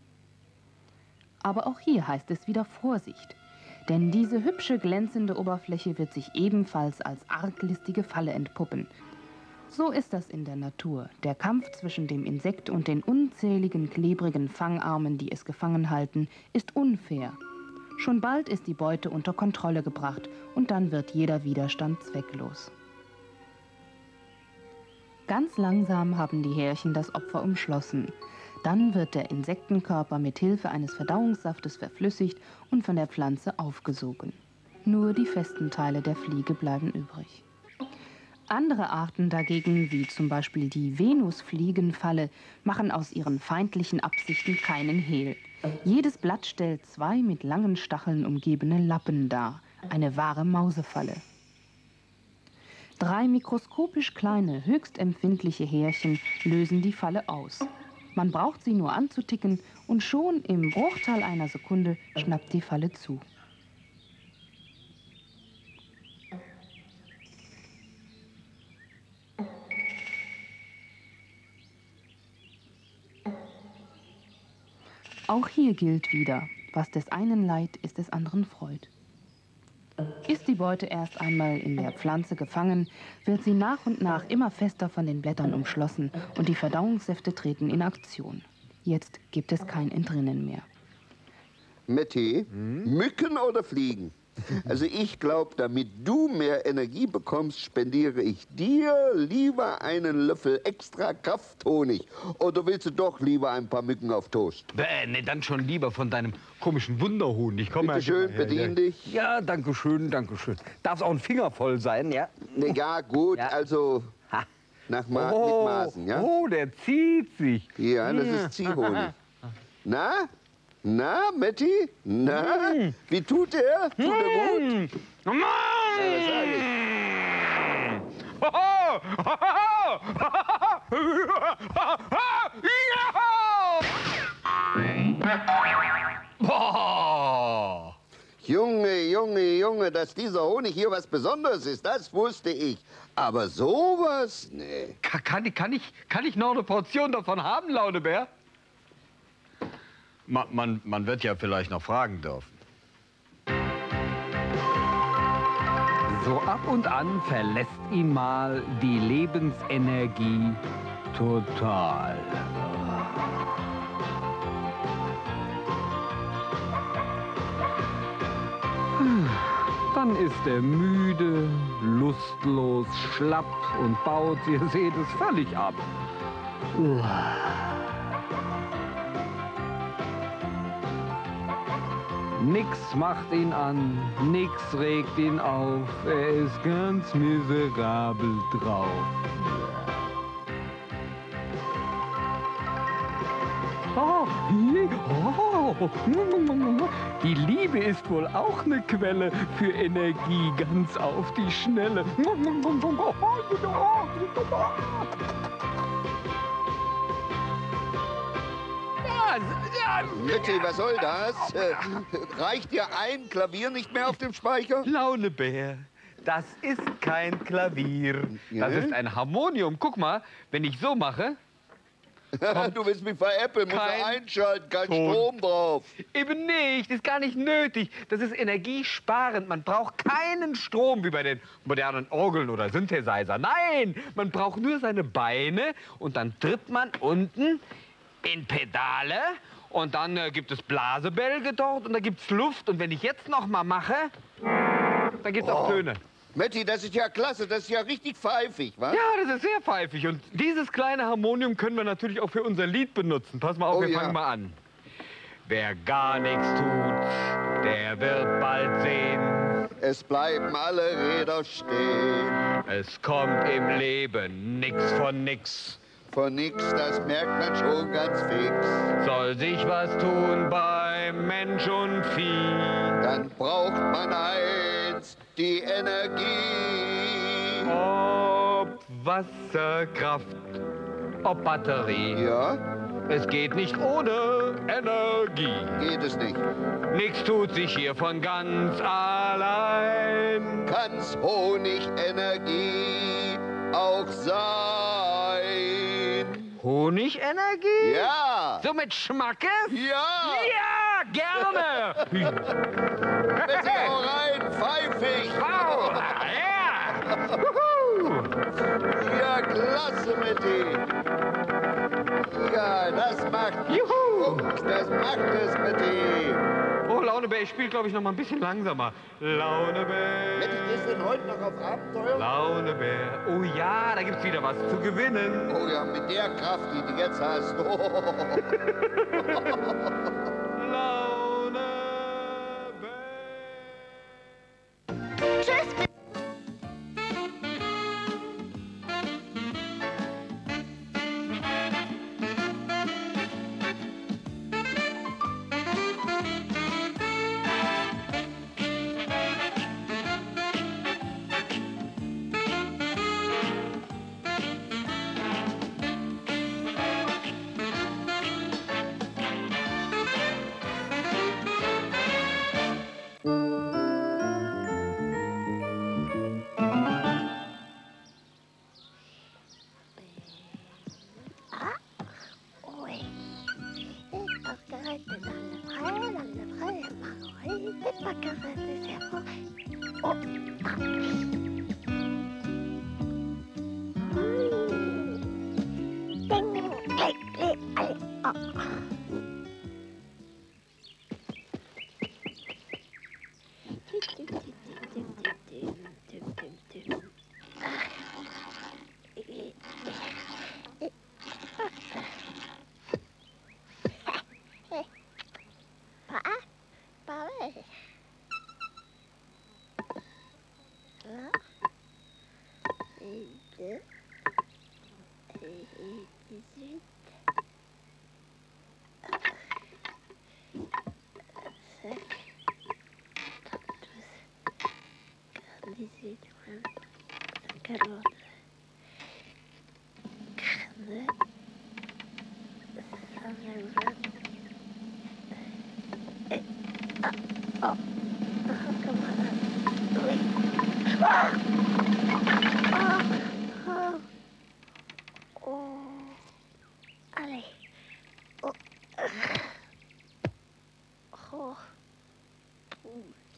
Aber auch hier heißt es wieder Vorsicht. Denn diese hübsche, glänzende Oberfläche wird sich ebenfalls als arglistige Falle entpuppen. So ist das in der Natur. Der Kampf zwischen dem Insekt und den unzähligen, klebrigen Fangarmen, die es gefangen halten, ist unfair. Schon bald ist die Beute unter Kontrolle gebracht und dann wird jeder Widerstand zwecklos. Ganz langsam haben die Härchen das Opfer umschlossen. Dann wird der Insektenkörper mit Hilfe eines Verdauungssaftes verflüssigt und von der Pflanze aufgesogen. Nur die festen Teile der Fliege bleiben übrig. Andere Arten dagegen, wie zum Beispiel die Venusfliegenfalle, machen aus ihren feindlichen Absichten keinen Hehl. Jedes Blatt stellt zwei mit langen Stacheln umgebene Lappen dar, eine wahre Mausefalle. Drei mikroskopisch kleine, höchst empfindliche Härchen lösen die Falle aus. Man braucht sie nur anzuticken und schon im Bruchteil einer Sekunde schnappt die Falle zu. Auch hier gilt wieder, was des einen Leid, ist des anderen Freud. Ist die Beute erst einmal in der Pflanze gefangen, wird sie nach und nach immer fester von den Blättern umschlossen und die Verdauungssäfte treten in Aktion. Jetzt gibt es kein Entrinnen mehr. Matti, hm? Mücken oder Fliegen? Also ich glaube, damit du mehr Energie bekommst, spendiere ich dir lieber einen Löffel extra Krafthonig. Oder willst du doch lieber ein paar Mücken auf Toast? Bäh, nee, dann schon lieber von deinem komischen Wunderhonig. Komm Bitte schön, bedien dich. Ja, danke schön, danke schön. Darf es auch ein Finger voll sein, ja? Ne, ja, gut, ja. Also nach Ma oh, mit Maßen, ja? Oh, der zieht sich. Ja, das ist Ziehhonig. Na? Na, Matti? Na? Mm. Wie tut er? Tut mm. er gut? Mm. Ja, das sag ich. Boah. Junge, Junge, Junge, dass dieser Honig hier was Besonderes ist, das wusste ich. Aber sowas? Nee. Kann, kann, ich, kann, ich, kann ich noch eine Portion davon haben, Launebär? Man, man, man wird ja vielleicht noch fragen dürfen. So ab und an verlässt ihn mal die Lebensenergie total. Dann ist er müde, lustlos, schlapp und baut, ihr seht es, völlig ab. Nix macht ihn an, nix regt ihn auf, er ist ganz miserabel drauf. Oh, oh, die Liebe ist wohl auch eine Quelle für Energie, ganz auf die Schnelle. Ja. Mützi, was soll das? Äh, reicht dir ein Klavier nicht mehr auf dem Speicher? Launebär, das ist kein Klavier. Das ist ein Harmonium. Guck mal, wenn ich so mache... Du willst mich veräppeln, musst du einschalten, kein Ton. Strom drauf. Eben nicht, ist gar nicht nötig. Das ist energiesparend. Man braucht keinen Strom wie bei den modernen Orgeln oder Synthesizer. Nein, man braucht nur seine Beine und dann tritt man unten in Pedale und dann äh, gibt es Blasebälge dort und da gibt es Luft. Und wenn ich jetzt noch mal mache, dann gibt es auch Oh. Töne. Matti, das ist ja klasse, das ist ja richtig pfeifig, was? Ja, das ist sehr pfeifig. Und dieses kleine Harmonium können wir natürlich auch für unser Lied benutzen. Pass mal auf, Oh, wir ja. fangen mal an. Wer gar nichts tut, der wird bald sehen. Es bleiben alle Räder stehen. Es kommt im Leben nix von nix. Von nix, das merkt man schon ganz fix. Soll sich was tun bei Mensch und Vieh. Dann braucht man eins, die Energie. Ob Wasserkraft, ob Batterie. Ja? Es geht nicht ohne Energie. Geht es nicht. Nichts tut sich hier von ganz allein. Kann's Honigenergie auch sein? Honigenergie? Ja. So mit Schmackes? Ja. Ja, gerne. Bitte auch rein, pfeifig. Wow. Ja. Juhu. Ja, klasse, Matti. Ja, das macht... Juhu. Das macht es, Matti. Oh, Launebär, ich spiele, glaube ich, noch mal ein bisschen langsamer. Launebär. Matti, gehst du denn heute noch auf Abenteuer? Launebär. Oh ja, da gibt's wieder was zu gewinnen. Oh ja, mit der Kraft, die du jetzt hast. Tschüss. Oh.